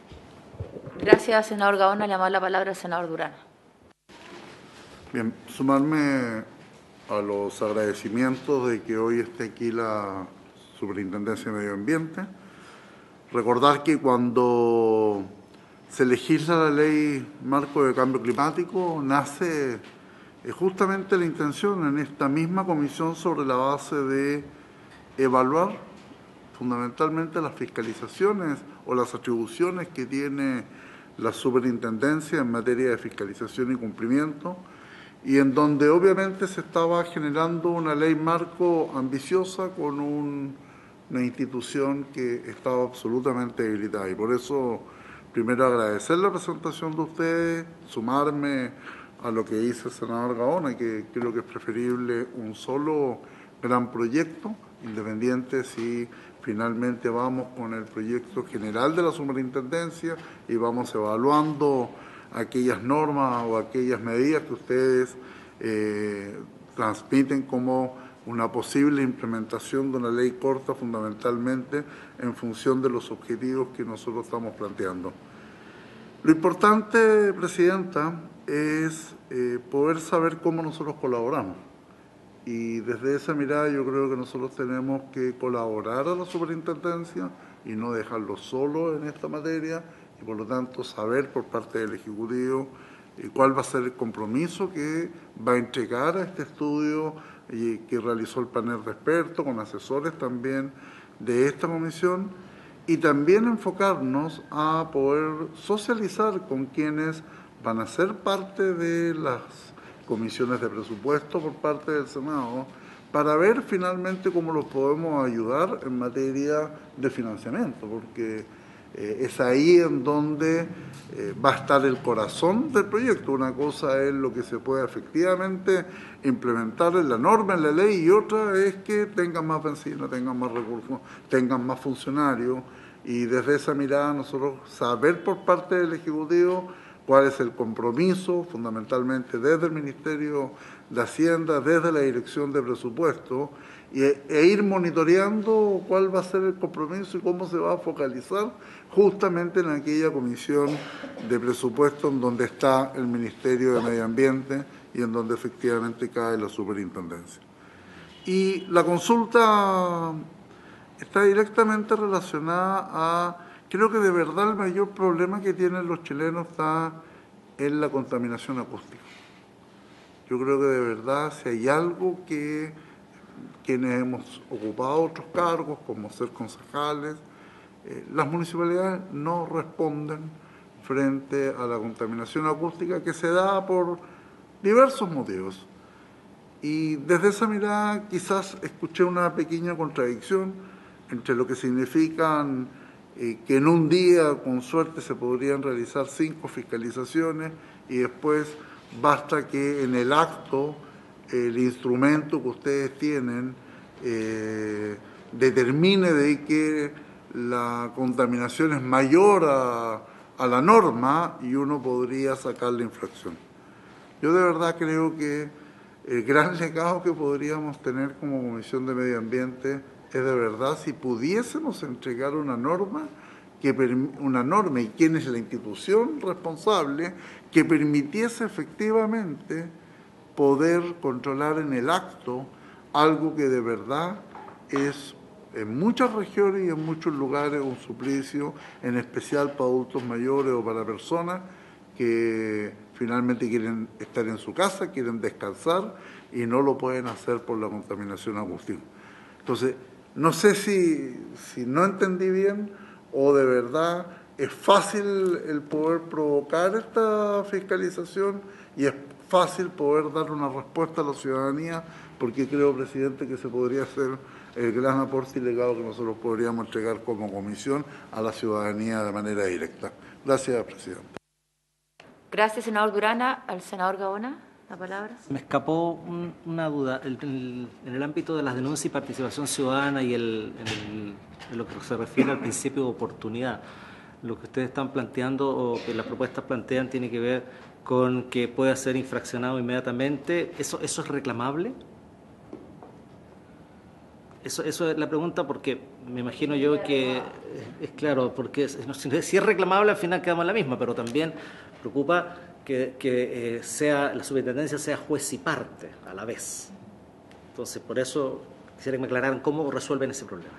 Gracias, senador Gaona. Le damos la palabra al senador Durán. Bien, sumarme a los agradecimientos de que hoy esté aquí la Superintendencia de Medio Ambiente. Recordar que cuando se legisla la Ley Marco de Cambio Climático, nace justamente la intención en esta misma comisión sobre la base de evaluar fundamentalmente las fiscalizaciones o las atribuciones que tiene la Superintendencia en materia de fiscalización y cumplimiento, y en donde obviamente se estaba generando una ley marco ambiciosa con un, una institución que estaba absolutamente debilitada. Y por eso, primero agradecer la presentación de ustedes, sumarme a lo que dice el senador Gaona, que creo que es preferible un solo gran proyecto, independiente si finalmente vamos con el proyecto general de la superintendencia y vamos evaluando aquellas normas o aquellas medidas que ustedes eh, transmiten como una posible implementación de una ley corta, fundamentalmente en función de los objetivos que nosotros estamos planteando. Lo importante, Presidenta, es eh, poder saber cómo nosotros colaboramos. Y desde esa mirada yo creo que nosotros tenemos que colaborar a la superintendencia y no dejarlo solo en esta materia, y por lo tanto saber por parte del Ejecutivo eh, cuál va a ser el compromiso que va a entregar a este estudio y que realizó el panel de expertos, con asesores también de esta comisión, y también enfocarnos a poder socializar con quienes van a ser parte de las comisiones de presupuesto por parte del Senado, para ver finalmente cómo los podemos ayudar en materia de financiamiento, porque eh, es ahí en donde eh, va a estar el corazón del proyecto. Una cosa es lo que se puede efectivamente implementar en la norma, en la ley, y otra es que tengan más benzina, tengan más recursos, tengan más funcionarios, y desde esa mirada nosotros saber por parte del Ejecutivo cuál es el compromiso, fundamentalmente desde el Ministerio de Hacienda, desde la Dirección de Presupuesto, e, e ir monitoreando cuál va a ser el compromiso y cómo se va a focalizar justamente en aquella comisión de presupuesto en donde está el Ministerio de Medio Ambiente y en donde efectivamente cae la superintendencia. Y la consulta está directamente relacionada a, creo que de verdad el mayor problema que tienen los chilenos está en la contaminación acústica. Yo creo que de verdad si hay algo que quienes hemos ocupado otros cargos, como ser concejales, eh, las municipalidades no responden frente a la contaminación acústica que se da por diversos motivos. Y desde esa mirada quizás escuché una pequeña contradicción entre lo que significan eh, que en un día con suerte se podrían realizar cinco fiscalizaciones y después basta que en el acto el instrumento que ustedes tienen eh, determine de que la contaminación es mayor a, a la norma y uno podría sacar la infracción. Yo de verdad creo que el gran legado que podríamos tener como Comisión de Medio Ambiente es de verdad si pudiésemos entregar una norma, que una norma y quién es la institución responsable que permitiese efectivamente poder controlar en el acto algo que de verdad es en muchas regiones y en muchos lugares un suplicio, en especial para adultos mayores o para personas que finalmente quieren estar en su casa, quieren descansar y no lo pueden hacer por la contaminación acústica. Entonces, no sé si, si no entendí bien o de verdad es fácil el poder provocar esta fiscalización y es fácil poder dar una respuesta a la ciudadanía, porque creo, presidente, que se podría hacer el gran aporte y legado que nosotros podríamos entregar como comisión a la ciudadanía de manera directa. Gracias, presidente. Gracias, senador Durana. Al senador Gaona, la palabra. Me escapó un, una duda. El, el, en el ámbito de las denuncias y participación ciudadana y el, el, en lo que se refiere al principio de oportunidad, lo que ustedes están planteando o que las propuestas plantean tiene que ver con que pueda ser infraccionado inmediatamente. ¿Eso, eso es reclamable? Eso, eso es la pregunta, porque me imagino yo que es, es claro, porque es, no, si es reclamable al final quedamos en la misma, pero también preocupa que, que eh, sea la superintendencia sea juez y parte a la vez. Entonces, por eso quisiera que me aclararan cómo resuelven ese problema.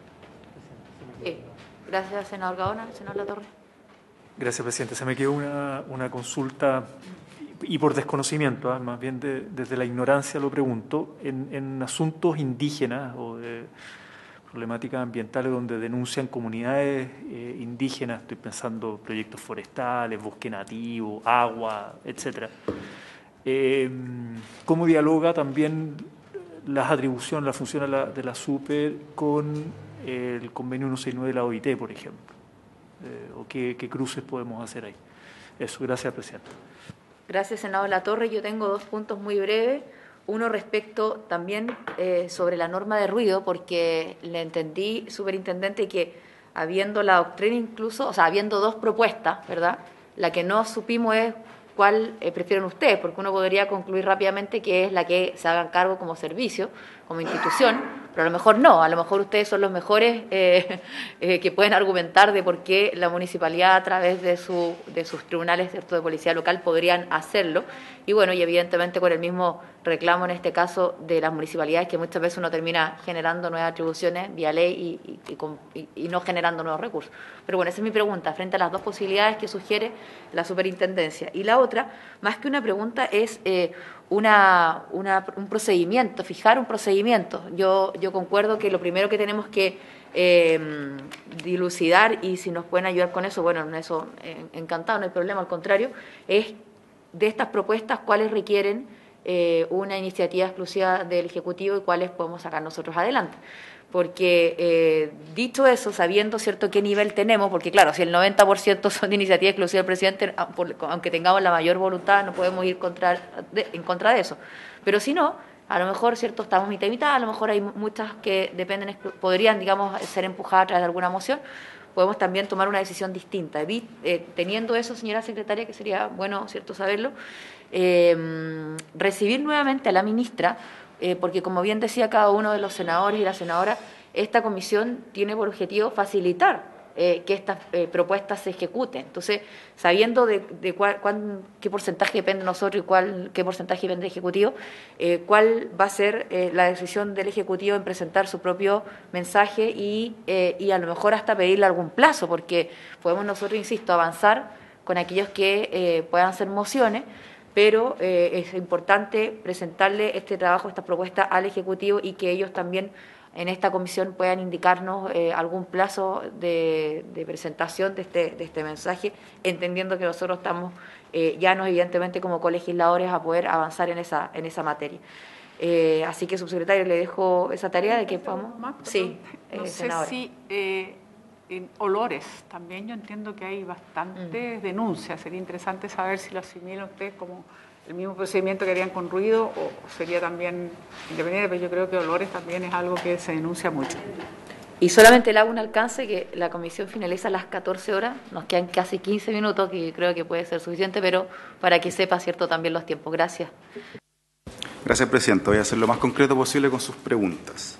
Sí. Gracias, senador Gaona. Senador Latorre. Gracias, presidente. Se me quedó una, una consulta, y por desconocimiento, ¿eh? más bien de, desde la ignorancia lo pregunto, en, en asuntos indígenas o de problemáticas ambientales donde denuncian comunidades eh, indígenas, estoy pensando proyectos forestales, bosque nativo, agua, etcétera. Eh, ¿Cómo dialoga también las atribuciones, la función de la, de la SUPER con el convenio ciento sesenta y nueve de la O I T, por ejemplo? Eh, ¿O qué, qué cruces podemos hacer ahí? Eso, gracias, presidente. Gracias, senador Latorre. Yo tengo dos puntos muy breves. Uno respecto también eh, sobre la norma de ruido, porque le entendí, superintendente, que habiendo la doctrina incluso, o sea, habiendo dos propuestas, ¿verdad? La que no supimos es cuál eh, prefieren ustedes, porque uno podría concluir rápidamente que es la que se hagan cargo como servicio, como institución, pero a lo mejor no, a lo mejor ustedes son los mejores eh, eh, que pueden argumentar de por qué la municipalidad a través de, su, de sus tribunales, ¿cierto?, de policía local podrían hacerlo, y bueno, y evidentemente con el mismo reclamo en este caso de las municipalidades, que muchas veces uno termina generando nuevas atribuciones vía ley y, y, y, con, y, y no generando nuevos recursos. Pero bueno, esa es mi pregunta, frente a las dos posibilidades que sugiere la superintendencia. Y la otra, más que una pregunta, es eh, una, una, un procedimiento, fijar un procedimiento. Yo, yo concuerdo que lo primero que tenemos que eh, dilucidar, y si nos pueden ayudar con eso, bueno, en eso eh, encantado, no hay problema, al contrario, es de estas propuestas cuáles requieren eh, una iniciativa exclusiva del Ejecutivo y cuáles podemos sacar nosotros adelante. Porque eh, dicho eso, sabiendo cierto qué nivel tenemos, porque claro, si el noventa por ciento son de iniciativa exclusiva del presidente, aunque tengamos la mayor voluntad, no podemos ir contra, de, en contra de eso. Pero si no, a lo mejor cierto estamos mitad y mitad, a lo mejor hay muchas que dependen, podrían, digamos, ser empujadas a través de alguna moción. podemos también tomar una decisión distinta. Eh, teniendo eso, señora secretaria, que sería bueno, cierto, saberlo, eh, recibir nuevamente a la ministra, eh, porque como bien decía cada uno de los senadores y la senadora, esta comisión tiene por objetivo facilitar Eh, que estas eh, propuestas se ejecuten. Entonces, sabiendo de, de cuál, cuál, qué porcentaje depende de nosotros y cuál, qué porcentaje depende del Ejecutivo, eh, cuál va a ser eh, la decisión del Ejecutivo en presentar su propio mensaje y, eh, y a lo mejor hasta pedirle algún plazo, porque podemos nosotros, insisto, avanzar con aquellos que eh, puedan ser mociones, pero eh, es importante presentarle este trabajo, esta propuesta al Ejecutivo y que ellos también en esta comisión puedan indicarnos eh, algún plazo de, de presentación de este, de este mensaje, entendiendo que nosotros estamos eh, llanos, evidentemente, como colegisladores a poder avanzar en esa, en esa materia. Eh, así que, subsecretario, le dejo esa tarea de que podamos... Sí, eh, no sé senadora. si eh, en olores también yo entiendo que hay bastantes mm. denuncias. Sería interesante saber si lo asimilan ustedes como el mismo procedimiento que harían con ruido o sería también independiente, pero yo creo que olores también es algo que se denuncia mucho. Y solamente le hago un alcance, que la comisión finaliza a las catorce horas, nos quedan casi quince minutos, que creo que puede ser suficiente, pero para que sepa, cierto, también los tiempos. Gracias. Gracias, Presidenta. Voy a hacer lo más concreto posible con sus preguntas.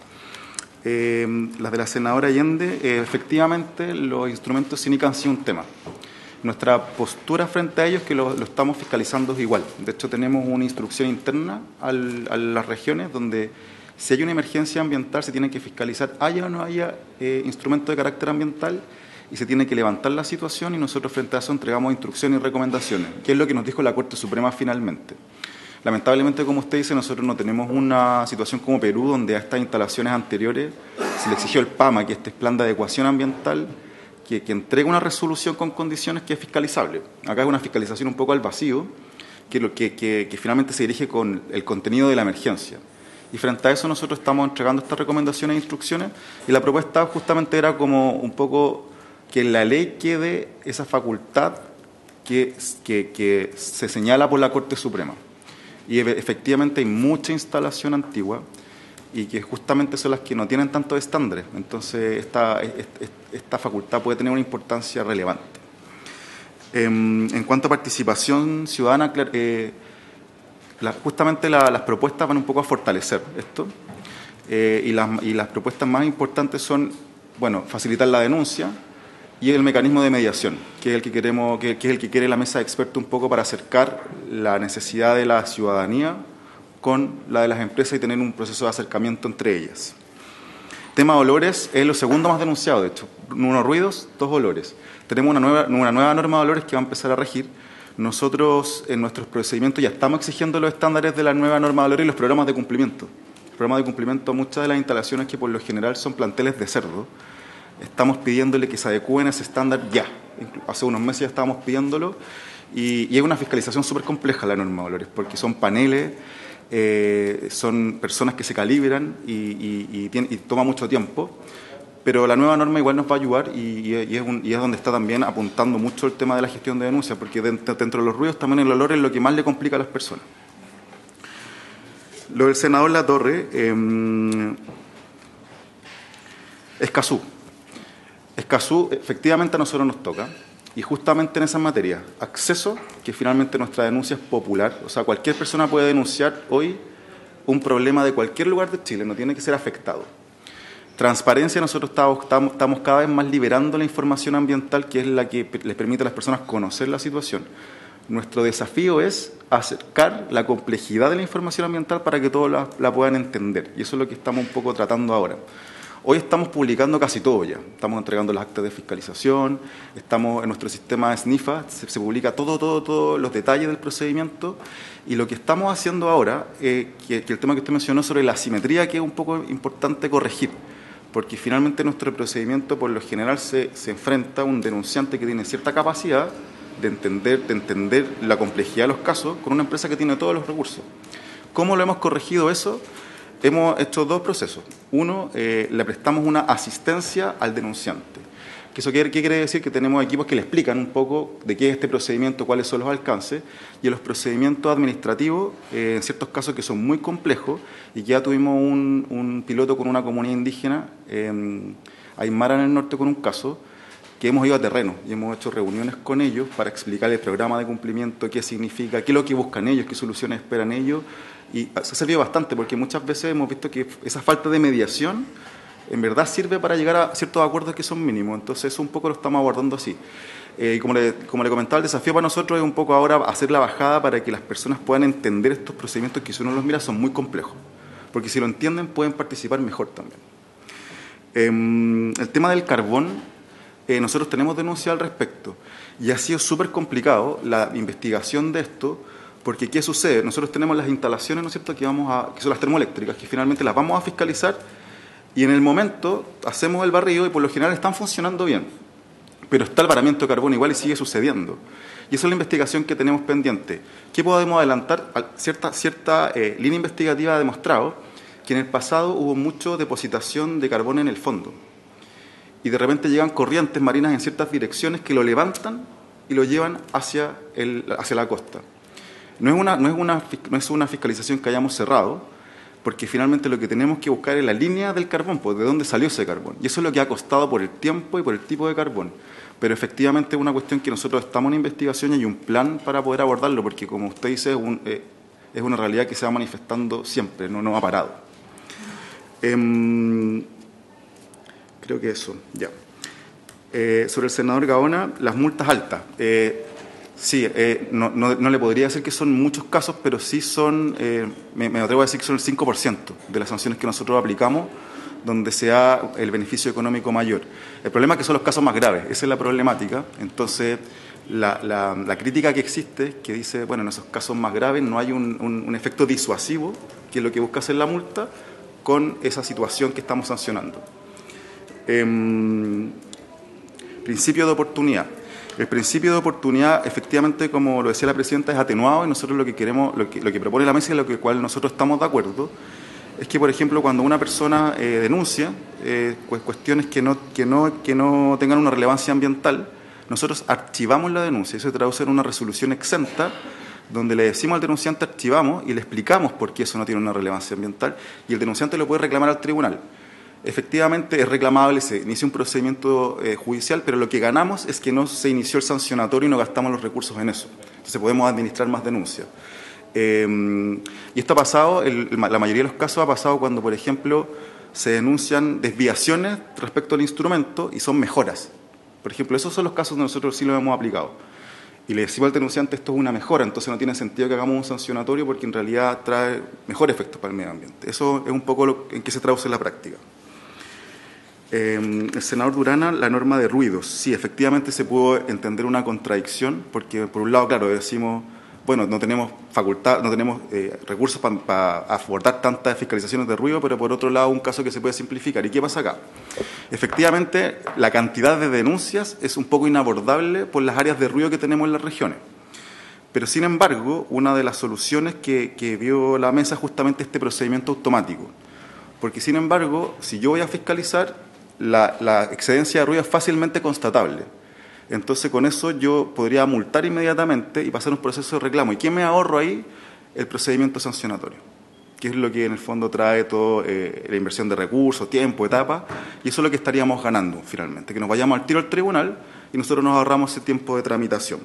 Eh, las de la senadora Allende, eh, efectivamente, los instrumentos cínicos han sido un tema. Nuestra postura frente a ellos es que lo, lo estamos fiscalizando igual. De hecho, tenemos una instrucción interna al, a las regiones donde si hay una emergencia ambiental se tiene que fiscalizar, haya o no haya eh, instrumentos de carácter ambiental, y se tiene que levantar la situación, y nosotros frente a eso entregamos instrucciones y recomendaciones, que es lo que nos dijo la Corte Suprema finalmente. Lamentablemente, como usted dice, nosotros no tenemos una situación como Perú, donde a estas instalaciones anteriores se le exigió el PAMA, que este es Plan de Adecuación Ambiental, Que, que entrega una resolución con condiciones que es fiscalizable. Acá es una fiscalización un poco al vacío, que, lo, que, que, que finalmente se dirige con el contenido de la emergencia. Y frente a eso nosotros estamos entregando estas recomendaciones e instrucciones, y la propuesta justamente era como un poco que en la ley quede esa facultad que, que, que se señala por la Corte Suprema. Y efectivamente hay mucha instalación antigua, y que justamente son las que no tienen tantos estándares. Entonces, esta, esta facultad puede tener una importancia relevante. En cuanto a participación ciudadana, eh, la, justamente la, las propuestas van un poco a fortalecer esto, eh, y, las, y las propuestas más importantes son, bueno, facilitar la denuncia y el mecanismo de mediación, que es el que queremos, que, que es el que quiere la mesa de expertos un poco para acercar la necesidad de la ciudadanía con la de las empresas y tener un proceso de acercamiento entre ellas. Tema de olores es lo segundo más denunciado, de hecho. Uno, ruidos, dos, olores. Tenemos una nueva, una nueva norma de olores que va a empezar a regir. Nosotros, en nuestros procedimientos, ya estamos exigiendo los estándares de la nueva norma de olores y los programas de cumplimiento. Los programas de cumplimiento a muchas de las instalaciones que por lo general son planteles de cerdo, estamos pidiéndole que se adecúen a ese estándar ya. Hace unos meses ya estábamos pidiéndolo, y, y es una fiscalización súper compleja la norma de olores, porque son paneles, Eh, son personas que se calibran y, y, y, tiene, y toma mucho tiempo, pero la nueva norma igual nos va a ayudar, y, y, es un, y es donde está también apuntando mucho el tema de la gestión de denuncias, porque dentro, dentro de los ruidos también el olor es lo que más le complica a las personas. Lo del senador Latorre, eh, Escazú. Escazú, efectivamente a nosotros nos toca. Y justamente en esas materias, acceso, que finalmente nuestra denuncia es popular, o sea, cualquier persona puede denunciar hoy un problema de cualquier lugar de Chile, no tiene que ser afectado. Transparencia, nosotros estamos, estamos, estamos cada vez más liberando la información ambiental, que es la que les permite a las personas conocer la situación. Nuestro desafío es acercar la complejidad de la información ambiental para que todos la, la puedan entender, y eso es lo que estamos un poco tratando ahora. Hoy estamos publicando casi todo ya, estamos entregando las actas de fiscalización, estamos en nuestro sistema de SNIFA, se, se publica todo, todo, todos los detalles del procedimiento, y lo que estamos haciendo ahora, eh, que, que el tema que usted mencionó sobre la asimetría, que es un poco importante corregir, porque finalmente nuestro procedimiento por lo general se, se enfrenta a un denunciante que tiene cierta capacidad de entender, de entender la complejidad de los casos con una empresa que tiene todos los recursos. ¿Cómo lo hemos corregido eso? Hemos hecho dos procesos. Uno, eh, le prestamos una asistencia al denunciante. ¿Qué eso quiere, qué quiere decir? Que tenemos equipos que le explican un poco de qué es este procedimiento, cuáles son los alcances, y en los procedimientos administrativos, eh, en ciertos casos que son muy complejos, y ya tuvimos un, un piloto con una comunidad indígena, eh, Aymara en el norte, con un caso, que hemos ido a terreno y hemos hecho reuniones con ellos para explicar el programa de cumplimiento, qué significa, qué es lo que buscan ellos, qué soluciones esperan ellos, y se ha servido bastante porque muchas veces hemos visto que esa falta de mediación en verdad sirve para llegar a ciertos acuerdos que son mínimos, entonces eso un poco lo estamos abordando así. Eh, y como le, como le comentaba, el desafío para nosotros es un poco ahora hacer la bajada para que las personas puedan entender estos procedimientos que si uno los mira son muy complejos, porque si lo entienden pueden participar mejor también. Eh, el tema del carbón, Eh, nosotros tenemos denuncia al respecto y ha sido súper complicado la investigación de esto porque ¿qué sucede? Nosotros tenemos las instalaciones, ¿no es cierto?, que, vamos a, que son las termoeléctricas, que finalmente las vamos a fiscalizar y en el momento hacemos el barrido y por lo general están funcionando bien, pero está el varamiento de carbón igual y sigue sucediendo. Y esa es la investigación que tenemos pendiente. ¿Qué podemos adelantar? Cierta, cierta eh, línea investigativa ha demostrado que en el pasado hubo mucha depositación de carbón en el fondo. Y de repente llegan corrientes marinas en ciertas direcciones que lo levantan y lo llevan hacia, el, hacia la costa. No es, una, no, es una, no es una fiscalización que hayamos cerrado, porque finalmente lo que tenemos que buscar es la línea del carbón, pues de dónde salió ese carbón. Y eso es lo que ha costado por el tiempo y por el tipo de carbón. Pero efectivamente es una cuestión que nosotros estamos en investigación y hay un plan para poder abordarlo, porque como usted dice, es, un, eh, es una realidad que se va manifestando siempre, no, no ha parado. Eh, Creo que eso, ya. Eh, sobre el senador Gaona, las multas altas. Eh, sí, eh, no, no, no le podría decir que son muchos casos, pero sí son, eh, me, me atrevo a decir que son el cinco por ciento de las sanciones que nosotros aplicamos, donde se da el beneficio económico mayor. El problema es que son los casos más graves, esa es la problemática. Entonces, la, la, la crítica que existe, que dice, bueno, en esos casos más graves no hay un, un, un efecto disuasivo, que es lo que busca hacer la multa, con esa situación que estamos sancionando. Eh, principio de oportunidad. El principio de oportunidad, efectivamente, como lo decía la presidenta, es atenuado y nosotros lo que queremos, lo que, lo que propone la mesa y lo que cual nosotros estamos de acuerdo, es que, por ejemplo, cuando una persona eh, denuncia eh, pues, cuestiones que no, que, no, que no tengan una relevancia ambiental, nosotros archivamos la denuncia. Eso se traduce en una resolución exenta, donde le decimos al denunciante archivamos y le explicamos por qué eso no tiene una relevancia ambiental y el denunciante lo puede reclamar al tribunal. Efectivamente es reclamable, se inicia un procedimiento eh, judicial, pero lo que ganamos es que no se inició el sancionatorio y no gastamos los recursos en eso. Entonces podemos administrar más denuncias. Eh, y esto ha pasado, el, la mayoría de los casos ha pasado cuando, por ejemplo, se denuncian desviaciones respecto al instrumento y son mejoras. Por ejemplo, esos son los casos donde nosotros sí lo hemos aplicado. Y le decimos al denunciante esto es una mejora, entonces no tiene sentido que hagamos un sancionatorio porque en realidad trae mejores efectos para el medio ambiente. Eso es un poco lo en que se traduce en la práctica. Eh, el senador Durana, la norma de ruidos. Sí, efectivamente se pudo entender una contradicción, porque por un lado, claro, decimos, bueno, no tenemos facultad, no tenemos eh, recursos para pa abordar tantas fiscalizaciones de ruido, pero por otro lado, un caso que se puede simplificar. ¿Y qué pasa acá? Efectivamente, la cantidad de denuncias es un poco inabordable por las áreas de ruido que tenemos en las regiones. Pero, sin embargo, una de las soluciones que, que vio la mesa es justamente este procedimiento automático. Porque, sin embargo, si yo voy a fiscalizar, La, la excedencia de ruido es fácilmente constatable. Entonces, con eso yo podría multar inmediatamente y pasar un proceso de reclamo. ¿Y qué me ahorro ahí? El procedimiento sancionatorio, que es lo que en el fondo trae toda eh, la inversión de recursos, tiempo, etapa, y eso es lo que estaríamos ganando finalmente, que nos vayamos al tiro al tribunal y nosotros nos ahorramos ese tiempo de tramitación.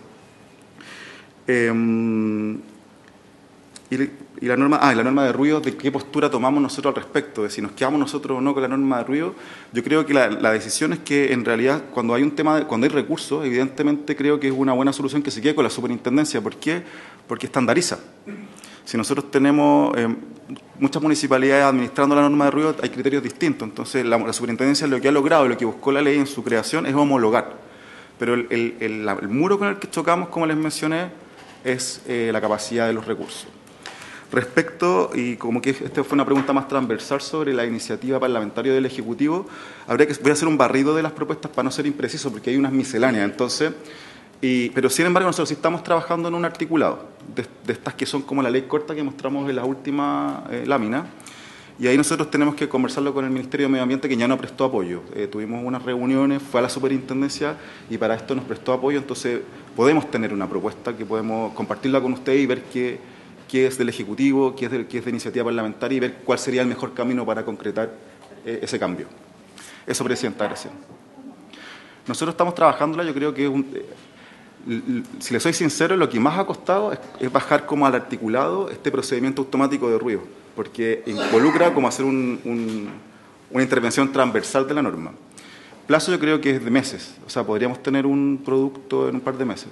Eh, Y, y la norma, ah, y la norma de ruido, ¿de qué postura tomamos nosotros al respecto? De si nos quedamos nosotros o no con la norma de ruido. Yo creo que la, la decisión es que en realidad cuando hay un tema, de, cuando hay recursos, evidentemente creo que es una buena solución que se quede con la superintendencia. ¿Por qué? Porque estandariza. Si nosotros tenemos eh, muchas municipalidades administrando la norma de ruido, hay criterios distintos. Entonces la, la superintendencia lo que ha logrado, lo que buscó la ley en su creación es homologar. Pero el, el, el, el muro con el que chocamos, como les mencioné, es eh, la capacidad de los recursos. Respecto, y como que esta fue una pregunta más transversal sobre la iniciativa parlamentaria del Ejecutivo, habría que, voy a hacer un barrido de las propuestas para no ser impreciso, porque hay unas misceláneas. Entonces, y, pero sin embargo nosotros sí estamos trabajando en un articulado, de, de estas que son como la ley corta que mostramos en la última eh, lámina, y ahí nosotros tenemos que conversarlo con el Ministerio de Medio Ambiente, que ya no prestó apoyo. Eh, tuvimos unas reuniones, fue a la superintendencia, y para esto nos prestó apoyo, entonces podemos tener una propuesta que podemos compartirla con ustedes y ver qué qué es del Ejecutivo, qué es de, qué es de iniciativa parlamentaria y ver cuál sería el mejor camino para concretar eh, ese cambio. Eso, Presidenta, gracias. Nosotros estamos trabajándola, yo creo que es un, si le soy sincero, lo que más ha costado es, es bajar como al articulado este procedimiento automático de ruido, porque involucra como hacer un, un, una intervención transversal de la norma. Plazo yo creo que es de meses, o sea, podríamos tener un producto en un par de meses.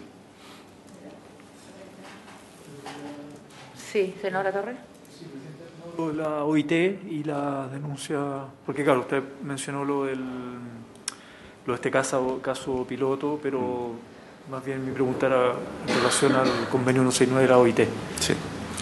Sí, senadora Torres. La O I T y la denuncia, porque claro, usted mencionó lo del lo de este caso, caso piloto, pero más bien mi pregunta era en relación al convenio ciento sesenta y nueve de la O I T. Sí.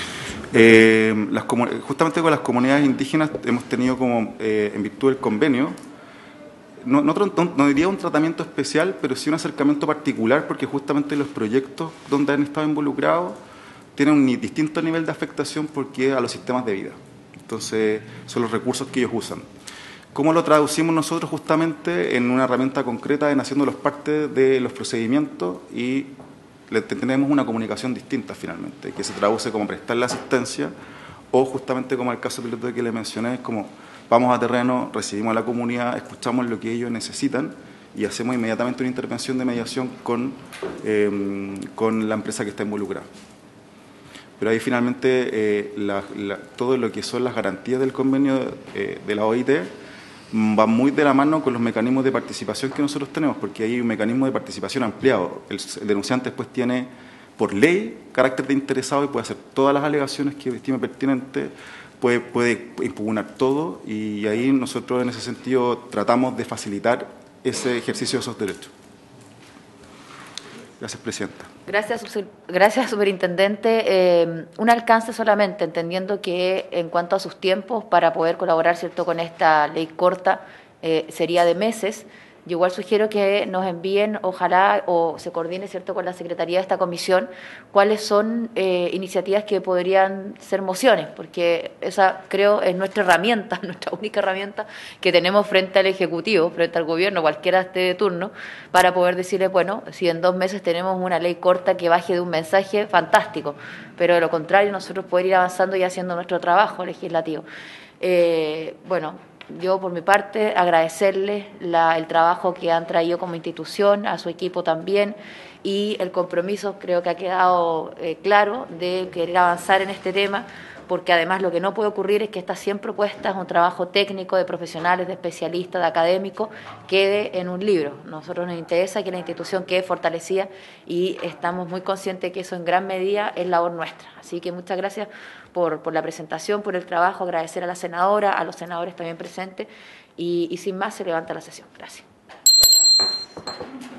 Eh, las, justamente con las comunidades indígenas hemos tenido como, eh, en virtud del convenio, no, no, no, no diría un tratamiento especial, pero sí un acercamiento particular, porque justamente los proyectos donde han estado involucrados tienen un distinto nivel de afectación porque a los sistemas de vida. Entonces, son los recursos que ellos usan. ¿Cómo lo traducimos nosotros? Justamente en una herramienta concreta en haciéndolos parte de los procedimientos y le tenemos una comunicación distinta finalmente, que se traduce como prestarle asistencia o justamente como el caso piloto que le mencioné, es como vamos a terreno, recibimos a la comunidad, escuchamos lo que ellos necesitan y hacemos inmediatamente una intervención de mediación con, eh, con la empresa que está involucrada. Pero ahí finalmente eh, la, la, todo lo que son las garantías del convenio eh, de la O I T va muy de la mano con los mecanismos de participación que nosotros tenemos, porque hay un mecanismo de participación ampliado. El, el denunciante después tiene, por ley, carácter de interesado y puede hacer todas las alegaciones que estime pertinentes, puede, puede impugnar todo y ahí nosotros en ese sentido tratamos de facilitar ese ejercicio de esos derechos. Gracias, Presidenta. Gracias, gracias superintendente. Eh, un alcance solamente, entendiendo que en cuanto a sus tiempos para poder colaborar, ¿cierto?, con esta ley corta, eh, sería de meses. Yo igual sugiero que nos envíen, ojalá, o se coordine, ¿cierto?, con la Secretaría de esta comisión, cuáles son eh, iniciativas que podrían ser mociones, porque esa, creo, es nuestra herramienta, nuestra única herramienta que tenemos frente al Ejecutivo, frente al Gobierno, cualquiera esté de turno, para poder decirle, bueno, si en dos meses tenemos una ley corta que baje de un mensaje, fantástico, pero de lo contrario, nosotros poder ir avanzando y haciendo nuestro trabajo legislativo. Eh, bueno, yo, por mi parte, agradecerles la, el trabajo que han traído como institución, a su equipo también, y el compromiso creo que ha quedado eh, claro de querer avanzar en este tema, porque además lo que no puede ocurrir es que estas cien propuestas, un trabajo técnico de profesionales, de especialistas, de académicos, quede en un libro. Nosotros nos interesa que la institución quede fortalecida y estamos muy conscientes de que eso en gran medida es labor nuestra. Así que muchas gracias por, por la presentación, por el trabajo, agradecer a la senadora, a los senadores también presentes y, y sin más se levanta la sesión. Gracias.